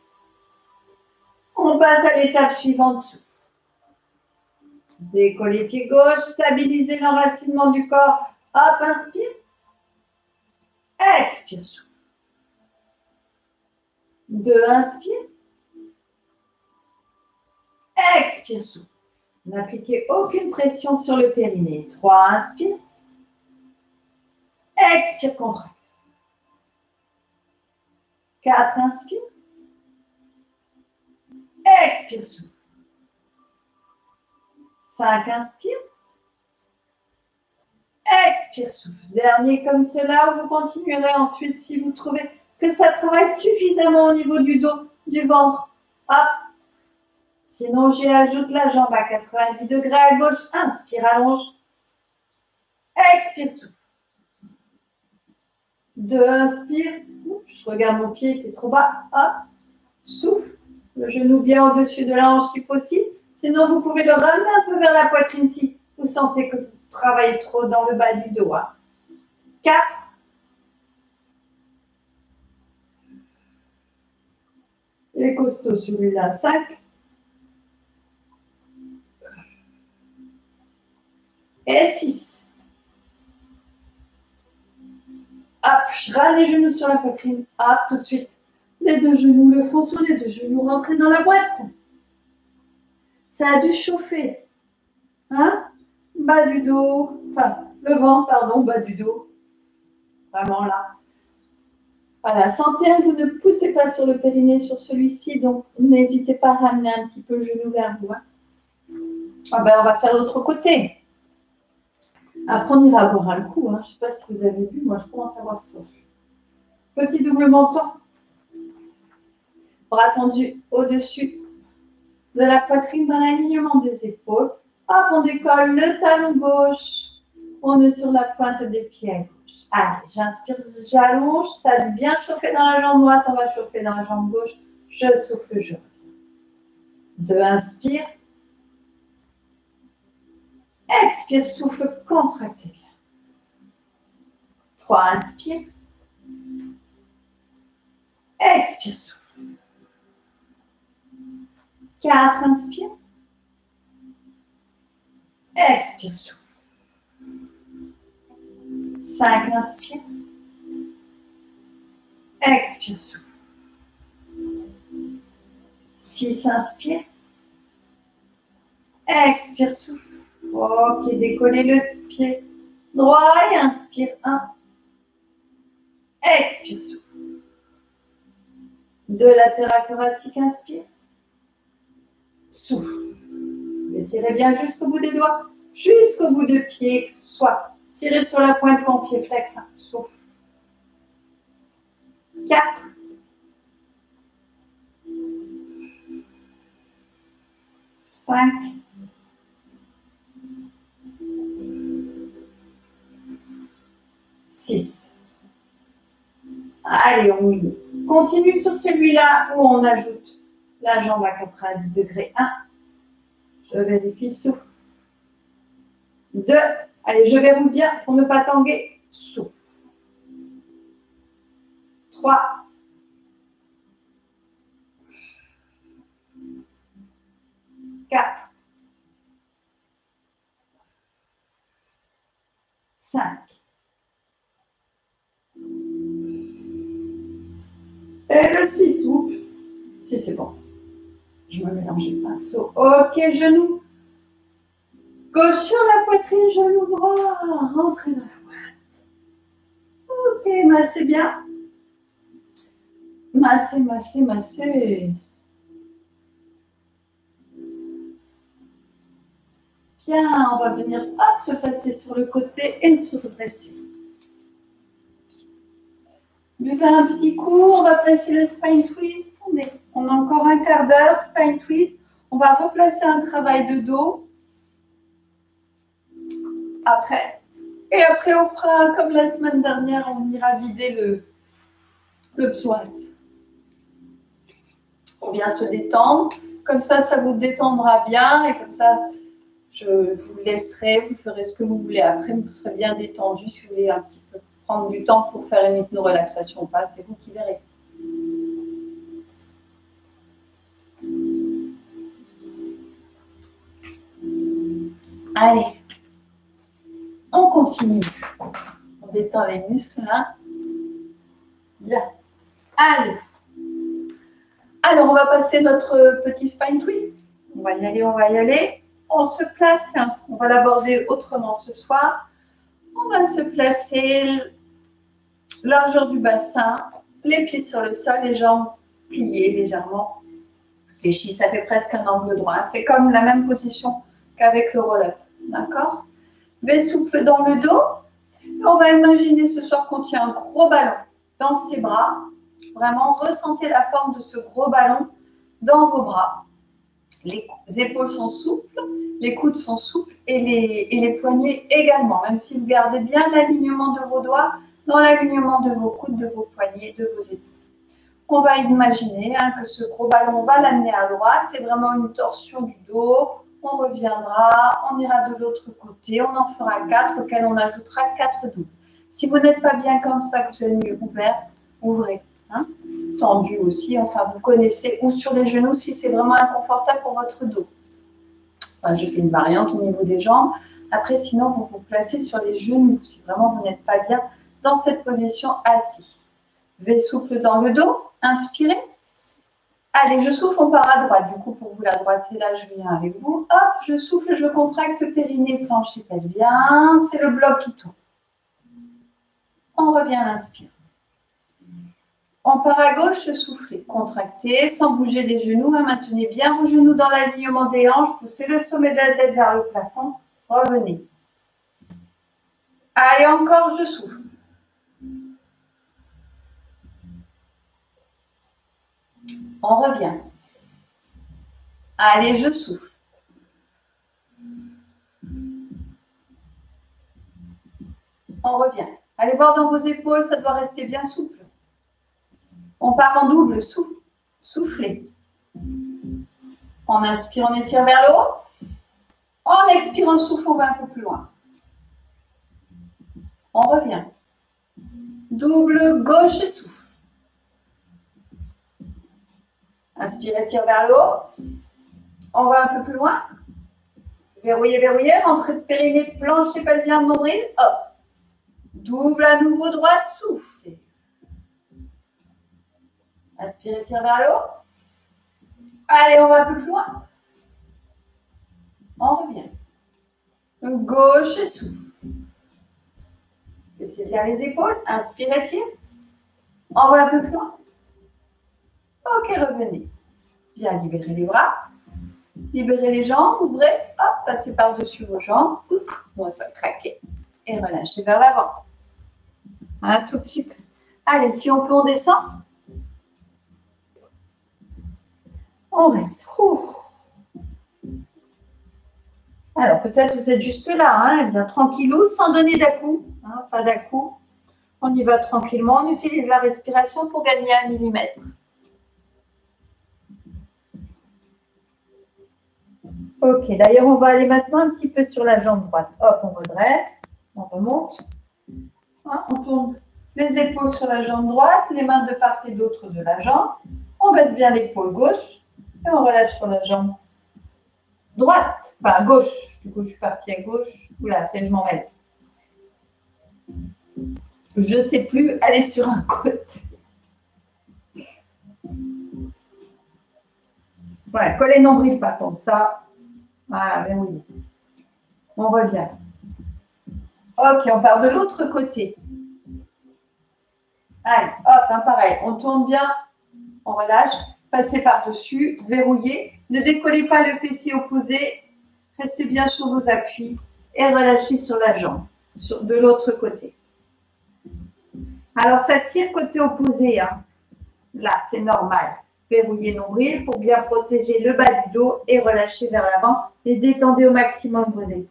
On passe à l'étape suivante, souffle. Décollez pied gauche, stabilisez l'enracinement du corps. Hop, inspire. Expire, souffle. 2, inspire. Expire, souffle. N'appliquez aucune pression sur le périnée. 3, inspire. Expire, contracte. 4, inspire. Expire, souffle. 5, inspire. Expire, souffle. Dernier comme cela, vous continuerez ensuite si vous trouvez que ça travaille suffisamment au niveau du dos, du ventre. Hop. Sinon, j'y ajoute la jambe à 90 degrés à gauche. Inspire, allonge. Expire, souffle. 2, inspire. Oups, je regarde mon pied qui est trop bas. Hop. Souffle. Le genou bien au-dessus de la hanche si possible. Sinon, vous pouvez le ramener un peu vers la poitrine si vous sentez que vous travaillez trop dans le bas du dos. 4. Et costaud celui-là. 5. Et 6. Hop, je râle les genoux sur la poitrine. Hop, tout de suite. Les deux genoux, le front sur les deux genoux, rentrez dans la boîte. Ça a dû chauffer. Hein? Bas du dos, enfin, le ventre, pardon, bas du dos. Vraiment là. Voilà, sentez que vous ne poussez pas sur le périnée sur celui-ci, donc n'hésitez pas à ramener un petit peu le genou vers vous. Ah ben, on va faire l'autre côté. Après, on ira boire un coup. Je ne sais pas si vous avez vu, moi je commence à avoir soif. Petit double menton. Bras tendus au-dessus de la poitrine dans l'alignement des épaules. Hop, on décolle le talon gauche. On est sur la pointe des pieds à gauche. Allez, j'inspire, j'allonge. Ça a dû bien chauffer dans la jambe droite. On va chauffer dans la jambe gauche. Je souffle, je reviens. 2, inspire. Expire, souffle, contractez bien. 3, inspire. Expire, souffle. 4, inspire. Expire, souffle. 5, inspire. Expire, souffle. 6, inspire. Expire, souffle. Ok, décollez le pied droit et inspire. 1. Expire, souffle. 2, latéral thoracique, inspire. Souffle. Étirez bien jusqu'au bout des doigts, jusqu'au bout de pied, soit tirez sur la pointe ou en pied flex. Souffle. 4. 5. 6. Allez, on continue sur celui-là où on ajoute la jambe à 90 degrés. 1. Je vérifie, souffle. 2. Allez, je verrouille bien pour ne pas tanguer. Souffle. 3. 4. 5. Et le 6, souple. Si c'est bon. Je me mélange les pinceaux. Ok, genou. Gauche sur la poitrine, genou droit. Rentrez dans la boîte. Ok, massez bien. Massez, massez, massez. Bien, on va venir hop, se placer sur le côté et se redresser. Buvez un petit coup, on va placer le spine twist. On a encore un quart d'heure, spine twist. On va replacer un travail de dos. Après. Et après, on fera comme la semaine dernière, on ira vider le psoas. Pour bien se détendre. Comme ça vous détendra bien. Et comme ça, je vous laisserai, vous ferez ce que vous voulez après. Vous serez bien détendu si vous voulez un petit peu prendre du temps pour faire une hypno-relaxation ou pas. C'est vous qui verrez. Allez, on continue. On détend les muscles là. Bien. Allez. Alors, on va passer notre petit spine twist. On va y aller, on va y aller. On se place. On va l'aborder autrement ce soir. On va se placer Largeur du bassin, les pieds sur le sol, les jambes pliées légèrement. Fléchis, ça fait presque un angle droit. C'est comme la même position qu'avec le roll-up. D'accord? V souple dans le dos. Et on va imaginer ce soir qu'on tient un gros ballon dans ses bras. Vraiment, ressentez la forme de ce gros ballon dans vos bras. Les épaules sont souples, les coudes sont souples et les poignets également. Même si vous gardez bien l'alignement de vos doigts dans l'alignement de vos coudes, de vos poignets, de vos épaules. On va imaginer que ce gros ballon, on va l'amener à droite. C'est vraiment une torsion du dos. On reviendra, on ira de l'autre côté. On en fera 4 auxquels on ajoutera 4 doubles. Si vous n'êtes pas bien comme ça, que vous êtes mieux ouvert, ouvrez. Tendu aussi, enfin vous connaissez, ou sur les genoux si c'est vraiment inconfortable pour votre dos. Enfin, je fais une variante au niveau des jambes. Après, sinon, vous vous placez sur les genoux si vraiment vous n'êtes pas bien dans cette position assis. V souple dans le dos, inspirez. Allez, je souffle, on part à droite. Du coup, pour vous, la droite, c'est là, je viens avec vous. Hop, je souffle, je contracte périnée, plancher pelvien. C'est le bloc qui tourne. On revient à l'inspire. On part à gauche, soufflez, contractez, sans bouger des genoux. Maintenez bien vos genoux dans l'alignement des hanches. Poussez le sommet de la tête vers le plafond. Revenez. Allez, encore, je souffle. On revient. Allez, je souffle. On revient. Allez voir dans vos épaules, ça doit rester bien souple. On part en double, soufflez. On inspire, on étire vers le haut. On expire, on souffle, on va un peu plus loin. On revient. Double gauche et souffle. Inspire, étire vers le haut. On va un peu plus loin. Verrouillez, verrouillez. Rentrée de périnée, plancher pelvien de nombril. Hop. Double à nouveau droite, soufflez. Inspire, étire vers le haut. Allez, on va un peu plus loin. On revient. Gauche et souffle. Laissez bien les épaules. Inspire, étire. On va un peu plus loin. Ok, revenez. Bien, libérez les bras. Libérez les jambes. Ouvrez. Hop, passez par-dessus vos jambes. On va faire craquer. Et relâchez vers l'avant. Un tout petit peu. Allez, si on peut, on descend. On reste. Alors, peut-être vous êtes juste là, bien tranquillou, sans donner d'à-coup. Pas d'à-coup. On y va tranquillement. On utilise la respiration pour gagner 1 millimètre. Ok, d'ailleurs, on va aller maintenant un petit peu sur la jambe droite. Hop, on redresse, on remonte. On tourne les épaules sur la jambe droite, les mains de part et d'autre de la jambe. On baisse bien l'épaule gauche et on relâche sur la jambe droite, enfin gauche. Du coup, je suis partie à gauche. Oula, je m'en mêle. Je ne sais plus aller sur un côté. Voilà, coller nombril par contre, ça. Voilà, verrouillé. On revient. Ok, on part de l'autre côté. Allez, hop, pareil. On tourne bien, on relâche. Passez par-dessus, verrouillez. Ne décollez pas le fessier opposé. Restez bien sur vos appuis et relâchez sur la jambe, de l'autre côté. Alors, ça tire côté opposé. Là, c'est normal. Verrouillez nombril pour bien protéger le bas du dos et relâchez vers l'avant et détendez au maximum vos épaules.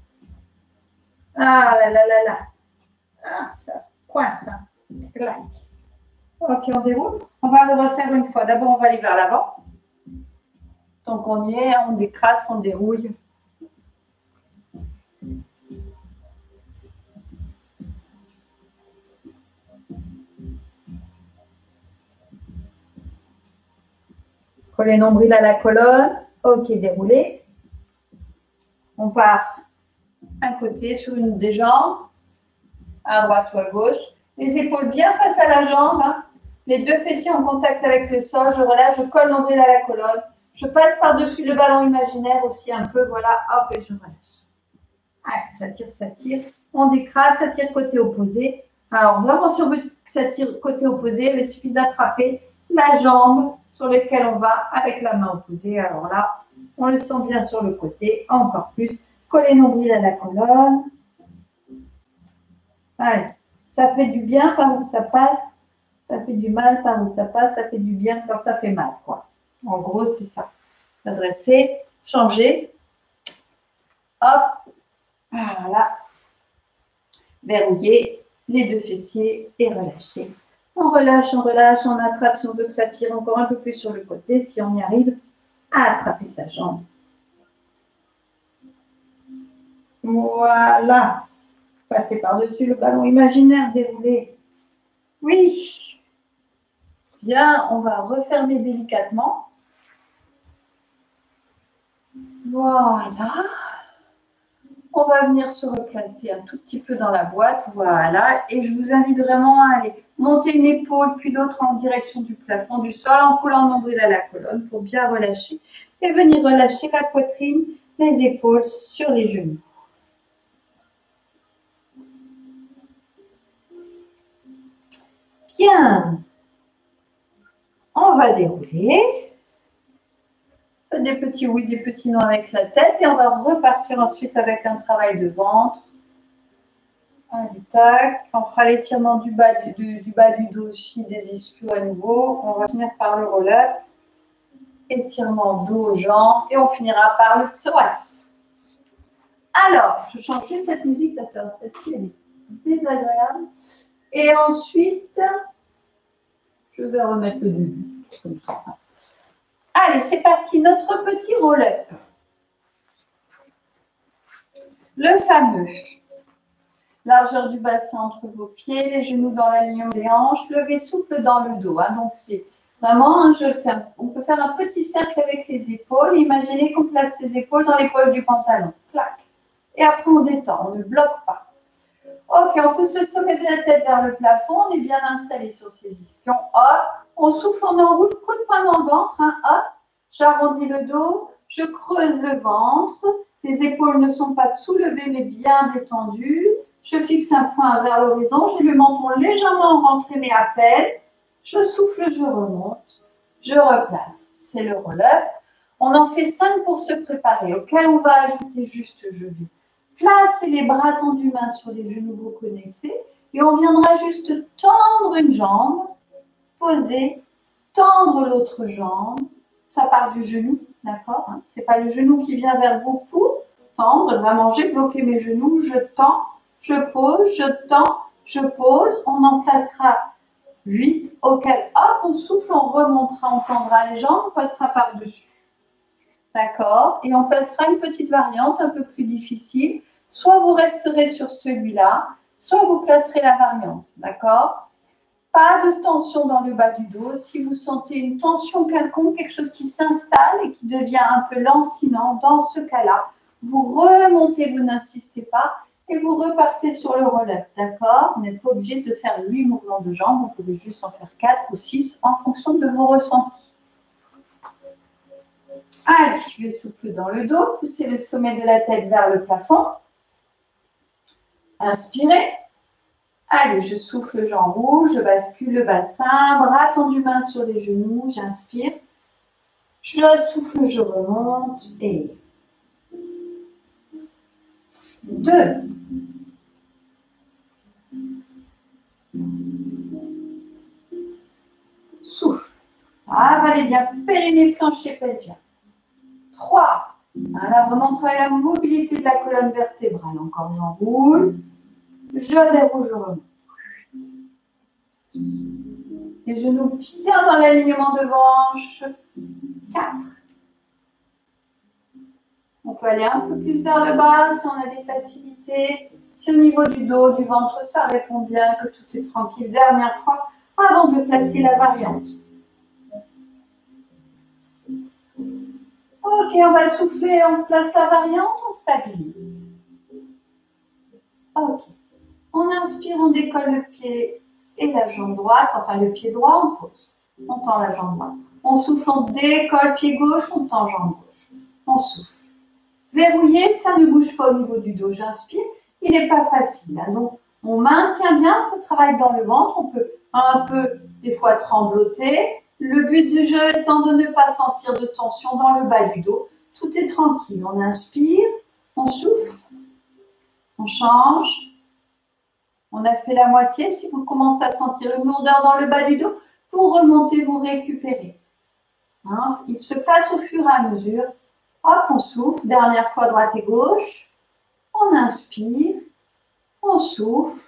Ah là là là là. Ah, ça coince. Clac. Ok, on déroule. On va le refaire une fois. D'abord, on va aller vers l'avant. Donc, on y est, on décrasse, on dérouille. Coller nombril à la colonne. Ok, déroulé. On part un côté sur une des jambes, à droite ou à gauche. Les épaules bien face à la jambe. Les deux fessiers en contact avec le sol. Je relâche, je colle nombril à la colonne. Je passe par-dessus le ballon imaginaire aussi un peu. Voilà, hop, et je relâche. Allez, ça tire, ça tire. On décrase, ça tire côté opposé. Alors, vraiment, si on veut que ça tire côté opposé, il suffit d'attraper la jambe sur laquelle on va avec la main opposée. Alors là, on le sent bien sur le côté, encore plus. Coller nombril à la colonne. Allez, ça fait du bien par où ça passe, ça fait du mal par où ça passe, ça fait du bien quand ça fait mal, quoi. En gros, c'est ça. S'adresser, changer. Hop, voilà. Verrouiller les deux fessiers et relâcher. On relâche, on attrape si on veut que ça tire encore un peu plus sur le côté, si on y arrive à attraper sa jambe. Voilà. Passer par-dessus le ballon imaginaire, dérouler. Oui. Bien, on va refermer délicatement. Voilà. On va venir se replacer un tout petit peu dans la boîte. Voilà. Et je vous invite vraiment à aller monter une épaule, puis l'autre en direction du plafond, du sol, en collant le nombril à la colonne pour bien relâcher. Et venir relâcher la poitrine, les épaules sur les genoux. Bien. On va dérouler. Des petits oui, des petits non avec la tête. Et on va repartir ensuite avec un travail de ventre. Allez, tac. On fera l'étirement du bas du dos aussi, des ischios à nouveau. On va finir par le roll-up. Étirement dos, jambes. Et on finira par le psoas. Alors, je change juste cette musique parce que celle-ci, elle est désagréable. Et ensuite, je vais remettre le début. Comme ça. Allez, c'est parti, notre petit roll-up. Le fameux. Largeur du bassin entre vos pieds, les genoux dans l'alignement des hanches, levé souple dans le dos. Hein. Donc, c'est vraiment un jeu. On peut faire un petit cercle avec les épaules. Imaginez qu'on place ses épaules dans les poches du pantalon. Clac. Et après, on détend, on ne bloque pas. Ok, on pousse le sommet de la tête vers le plafond. On est bien installé sur ses ischions. Hop. On souffle, on enroule, coup de poing dans le ventre. Hein, hop, j'arrondis le dos, je creuse le ventre. Les épaules ne sont pas soulevées mais bien détendues. Je fixe un point vers l'horizon. J'ai le menton légèrement rentré mais à peine. Je souffle, je remonte, je replace. C'est le roll-up. On en fait 5 pour se préparer, auquel on va ajouter juste je vais placer les bras tendus, mains sur les genoux, vous connaissez. Et on viendra juste tendre une jambe. Poser, tendre l'autre jambe, ça part du genou, d'accord? Ce n'est pas le genou qui vient vers vous pour tendre, vraiment j'ai bloqué mes genoux, je tends, je pose, je tends, je pose, on en placera 8, auquel hop, on souffle, on remontera, on tendra les jambes, on passera par-dessus, d'accord? Et on passera une petite variante un peu plus difficile, soit vous resterez sur celui-là, soit vous placerez la variante, d'accord? Pas de tension dans le bas du dos. Si vous sentez une tension quelconque, quelque chose qui s'installe et qui devient un peu lancinant, dans ce cas-là, vous remontez, vous n'insistez pas et vous repartez sur le roll-up, d'accord? Vous n'êtes pas obligé de faire 8 mouvements de jambes, vous pouvez juste en faire 4 ou 6 en fonction de vos ressentis. Allez, je vais souffler dans le dos, poussez le sommet de la tête vers le plafond. Inspirez. Allez, je souffle, j'enroule, je bascule le bassin, bras tendus, mains sur les genoux, j'inspire. Je souffle, je remonte et 2. Souffle. Avalez bien, périnée, plancher pelvien. 3. Là, vraiment, travailler la mobilité de la colonne vertébrale. Encore, j'enroule. Je déroule, je remonte. Les genoux bien dans l'alignement de hanche. 4. On peut aller un peu plus vers le bas si on a des facilités. Si au niveau du dos, du ventre, ça répond bien, que tout est tranquille. Dernière fois, avant de placer la variante. Ok, on va souffler, on place la variante, on stabilise. Ok. On inspire, on décolle le pied et la jambe droite, enfin le pied droit, on pose. On tend la jambe droite. On souffle, on décolle pied gauche, on tend jambe gauche. On souffle. Verrouillé, ça ne bouge pas au niveau du dos. J'inspire. Il n'est pas facile. Hein, donc, On maintient bien ce travail dans le ventre. On peut un peu, des fois, trembloter. Le but du jeu étant de ne pas sentir de tension dans le bas du dos. Tout est tranquille. On inspire, on souffle, on change. On a fait la moitié. Si vous commencez à sentir une lourdeur dans le bas du dos, vous remontez, vous récupérez. Hein, il se passe au fur et à mesure. Hop, on souffle. Dernière fois, droite et gauche. On inspire, on souffle.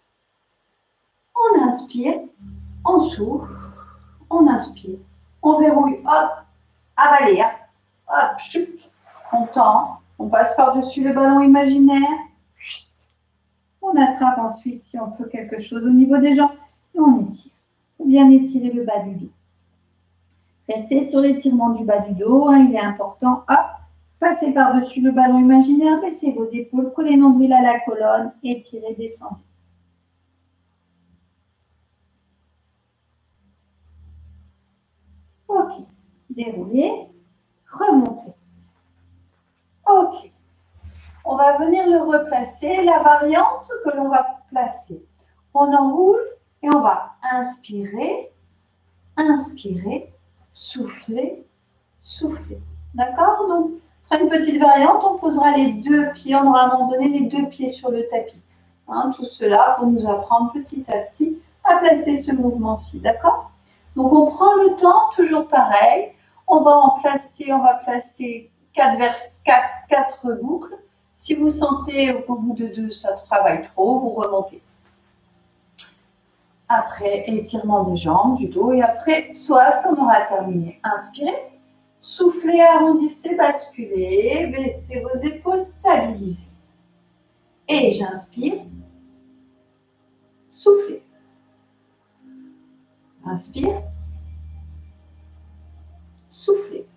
On inspire, on souffle, on inspire. On verrouille, hop, avaler. Hein. Hop, chut. On tend. On passe par-dessus le ballon imaginaire. On attrape ensuite, si on peut, quelque chose au niveau des jambes. Et on étire. Ou bien étirer le bas du dos. Restez sur l'étirement du bas du dos. Hein, il est important. Hop, passez par-dessus le ballon imaginaire. Baissez vos épaules. Collez nombril à la colonne. Étirez, descendez. Ok. Déroulez. Remontez. Ok. On va venir le replacer. La variante que l'on va placer. On enroule et on va inspirer, inspirer, souffler, souffler. D'accord? Donc, ce sera une petite variante. On posera les deux pieds. On aura à un moment donné les deux pieds sur le tapis. Hein, tout cela pour nous apprendre petit à petit à placer ce mouvement-ci. D'accord? Donc, on prend le temps, toujours pareil. On va placer 4 boucles. Si vous sentez qu'au bout de 2, ça travaille trop, vous remontez. Après, étirement des jambes, du dos. Et après, soit on aura terminé. Inspirez, soufflez, arrondissez, basculez, baissez vos épaules, stabilisez. Et j'inspire, soufflez. Inspire, soufflez.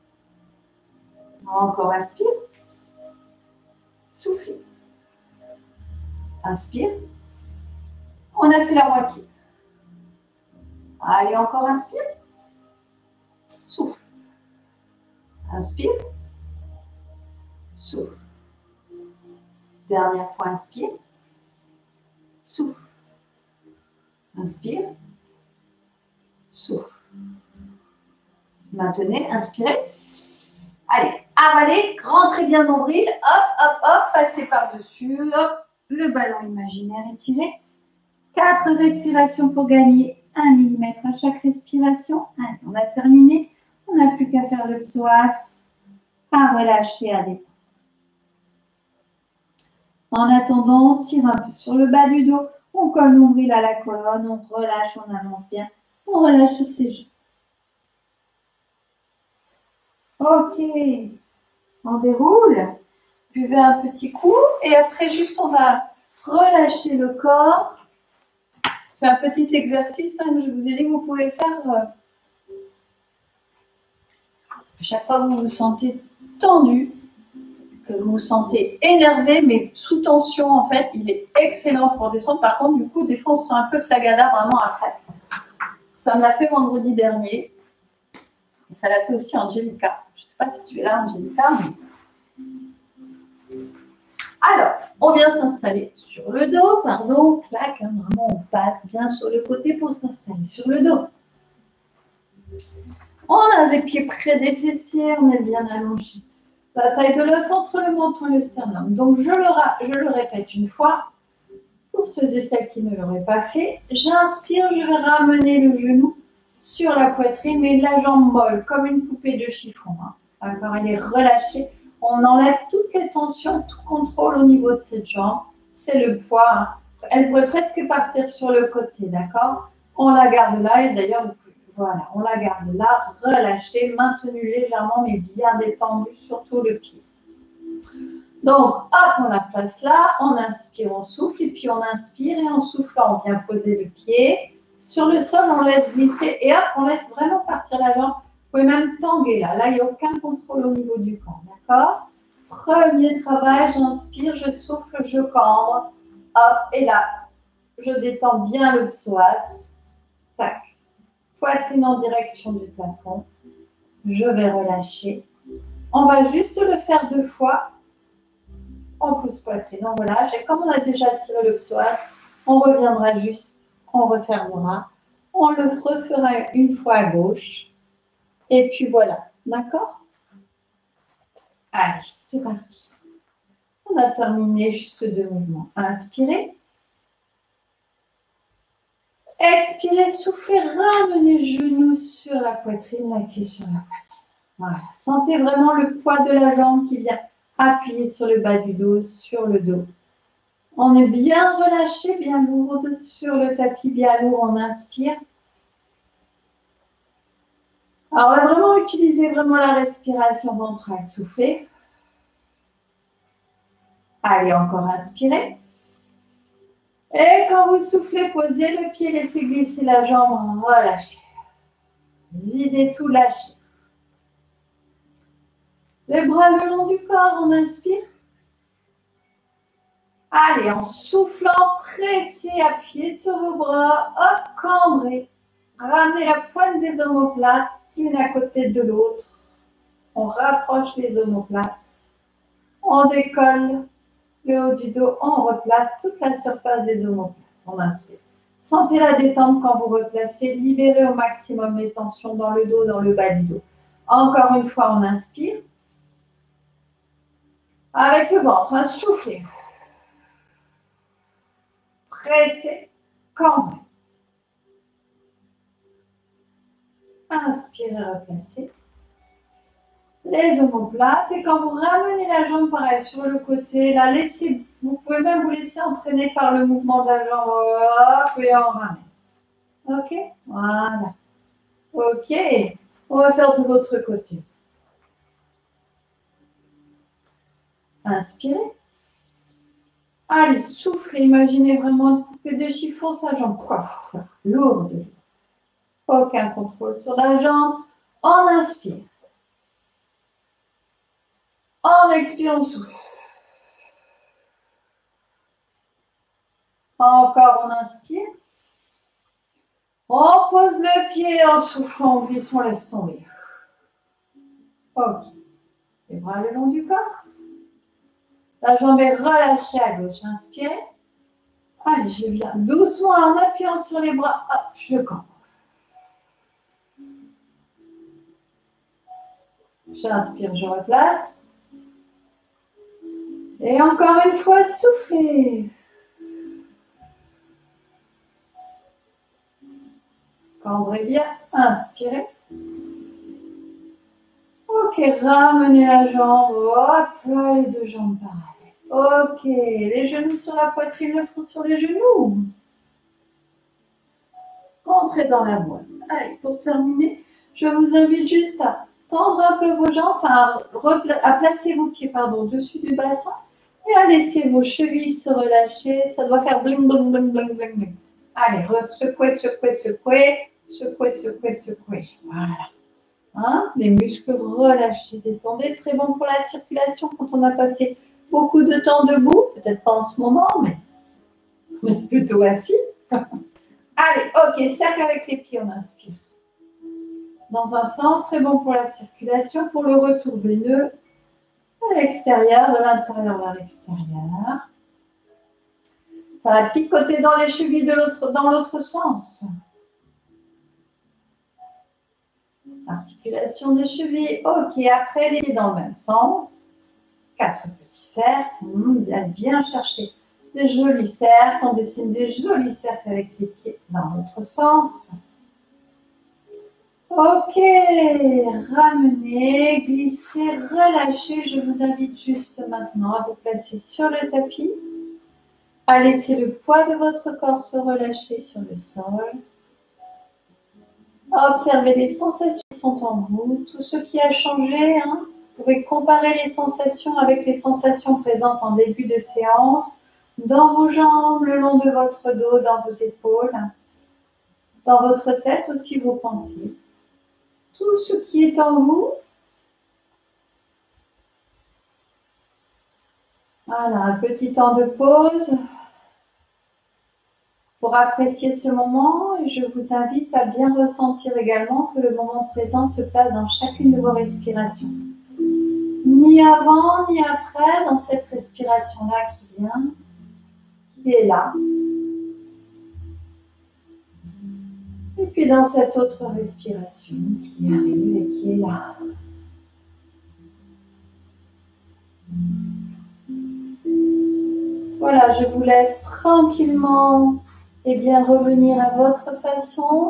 Encore inspire, soufflez. Inspire. On a fait la moitié. Allez, encore inspire. Souffle. Inspire. Souffle. Dernière fois, inspire. Souffle. Inspire. Souffle. Maintenez, inspirez. Allez, avalez, rentrez bien nombril. Hop, hop, hop, passez par-dessus. Hop, le ballon imaginaire étiré. 4 respirations pour gagner 1 mm à chaque respiration. Allez, on a terminé. On n'a plus qu'à faire le psoas, à relâcher, à détendre. En attendant, on tire un peu sur le bas du dos. On colle nombril à la colonne. On relâche, on avance bien. On relâche sur ses jambes. Ok. On déroule. Buvez un petit coup. Et après, juste, on va relâcher le corps. C'est un petit exercice que je vous ai dit que vous pouvez faire à chaque fois que vous vous sentez tendu, que vous vous sentez énervé, mais sous tension, en fait, il est excellent pour descendre. Par contre, du coup, des fois, on se sent un peu flagada vraiment après. Ça me l'a fait vendredi dernier. Et ça l'a fait aussi Angelica. Je ne sais pas si tu es là, Angelica, mais... Alors, on vient s'installer sur le dos, pardon, clac, hein, vraiment on passe bien sur le côté pour s'installer sur le dos. On a les pieds près des fessiers, on est bien allongé. La taille de l'œuf entre le menton et le sternum. Donc, je le répète une fois, pour ceux et celles qui ne l'auraient pas fait, j'inspire, je vais ramener le genou sur la poitrine, mais la jambe molle, comme une poupée de chiffon. Hein. D'accord, elle est relâchée. On enlève toutes les tensions, tout contrôle au niveau de cette jambe. C'est le poids. Hein. Elle pourrait presque partir sur le côté, d'accord? On la garde là et d'ailleurs, voilà, on la garde là, relâchée, maintenue légèrement, mais bien détendue, surtout le pied. Donc, hop, on la place là, on inspire, on souffle, et puis on inspire et en soufflant, on vient poser le pied. Sur le sol, on laisse glisser et hop, on laisse vraiment partir la jambe. Vous pouvez même tanguer là. Là, il n'y a aucun contrôle au niveau du camp. D'accord? Premier travail, j'inspire, je souffle, je cambre. Hop, et là, je détends bien le psoas. Tac. Poitrine en direction du plafond. Je vais relâcher. On va juste le faire 2 fois. on pousse poitrine, on relâche. Et comme on a déjà tiré le psoas, on reviendra juste, on refermera. On le refera une fois à gauche. Et puis voilà, d'accord? Allez, c'est parti. On a terminé juste 2 mouvements. Inspirez. Expirez, soufflez, ramenez genoux sur la poitrine, la queue sur la poitrine. Voilà, sentez vraiment le poids de la jambe qui vient appuyer sur le bas du dos, sur le dos. On est bien relâché, bien lourde sur le tapis, bien lourd, on inspire. Alors, on va vraiment utiliser vraiment la respiration ventrale, soufflez. Allez, encore inspirez. Et quand vous soufflez, posez le pied, laissez glisser la jambe, relâchez. Videz tout, lâchez. Les bras le long du corps, on inspire. Allez, en soufflant, pressez, appuyez sur vos bras, hop, cambrez. Ramenez la pointe des omoplates, l'une à côté de l'autre. On rapproche les omoplates. On décolle le haut du dos, on replace toute la surface des omoplates. On inspire. Sentez la détente quand vous replacez. Libérez au maximum les tensions dans le dos, dans le bas du dos. Encore une fois, on inspire. Avec le ventre, soufflez. Pressez, cambrez. Inspirez, replacez. Les omoplates. Et quand vous ramenez la jambe, pareil, sur le côté, là, laissez, vous pouvez même vous laisser entraîner par le mouvement de la jambe. Hop, et on ramène. Ok? Voilà. Ok. On va faire de l'autre côté. Inspirez. Allez, soufflez. Imaginez vraiment une poupée de chiffon, sa jambe. Lourde. Aucun contrôle sur la jambe. On inspire. On expire, on souffle. Encore, on inspire. On pose le pied en soufflant, on glisse, on laisse tomber. Ok. Les bras le long du corps. La jambe est relâchée à gauche. Inspirez. Allez, je viens doucement en appuyant sur les bras. Hop, je campe. J'inspire, je replace. Et encore une fois, soufflez. Cambrez bien, inspirez. Ok, ramenez la jambe. Hop là, les deux jambes pareilles. Ok, les genoux sur la poitrine, le front sur les genoux. Rentrez dans la boîte. Allez, pour terminer, je vous invite juste à tendre un peu vos jambes, enfin à placer vos pieds dessus du bassin et à laisser vos chevilles se relâcher. Ça doit faire bling, bling, bling, bling, bling, bling. Allez, secouez, secouez, secouez, secouez, secouez, secouez. Voilà. Hein? Les muscles relâchés, détendez. Très bon pour la circulation quand on a passé beaucoup de temps debout. Peut-être pas en ce moment, mais plutôt assis. Allez, ok, cercle avec les pieds, on inspire. Dans un sens, très bon pour la circulation, pour le retour veineux à l'extérieur, de l'intérieur vers l'extérieur. Ça va picoter dans les chevilles dans l'autre sens. Articulation des chevilles. Ok, après les pieds dans le même sens. 4 petits cercles. Bien chercher des jolis cercles. On dessine des jolis cercles avec les pieds dans l'autre sens. Ok, ramenez, glissez, relâchez. Je vous invite juste maintenant à vous placer sur le tapis, à laisser le poids de votre corps se relâcher sur le sol. Observez les sensations qui sont en vous, tout ce qui a changé. Vous pouvez comparer les sensations avec les sensations présentes en début de séance, dans vos jambes, le long de votre dos, dans vos épaules, dans votre tête aussi, vos pensées. Tout ce qui est en vous. Voilà, un petit temps de pause pour apprécier ce moment. Et je vous invite à bien ressentir également que le moment présent se passe dans chacune de vos respirations. Ni ni avant ni après dans cette respiration-là qui vient, qui est là. Et puis dans cette autre respiration qui arrive et qui est là. Voilà, je vous laisse tranquillement revenir à votre façon.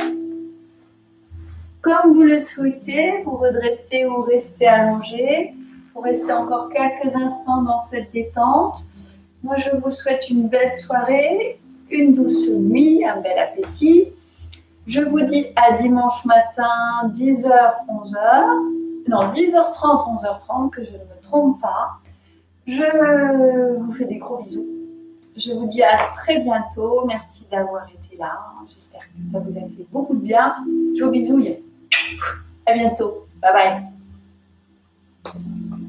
Comme vous le souhaitez, vous redressez ou restez allongé. Vous restez encore quelques instants dans cette détente. Moi, je vous souhaite une belle soirée, une douce nuit, un bel appétit. Je vous dis à dimanche matin, 10h, 11h. Non, 10h30, 11h30, que je ne me trompe pas. Je vous fais des gros bisous. Je vous dis à très bientôt. Merci d'avoir été là. J'espère que ça vous a fait beaucoup de bien. Je vous bisouille. À bientôt. Bye bye.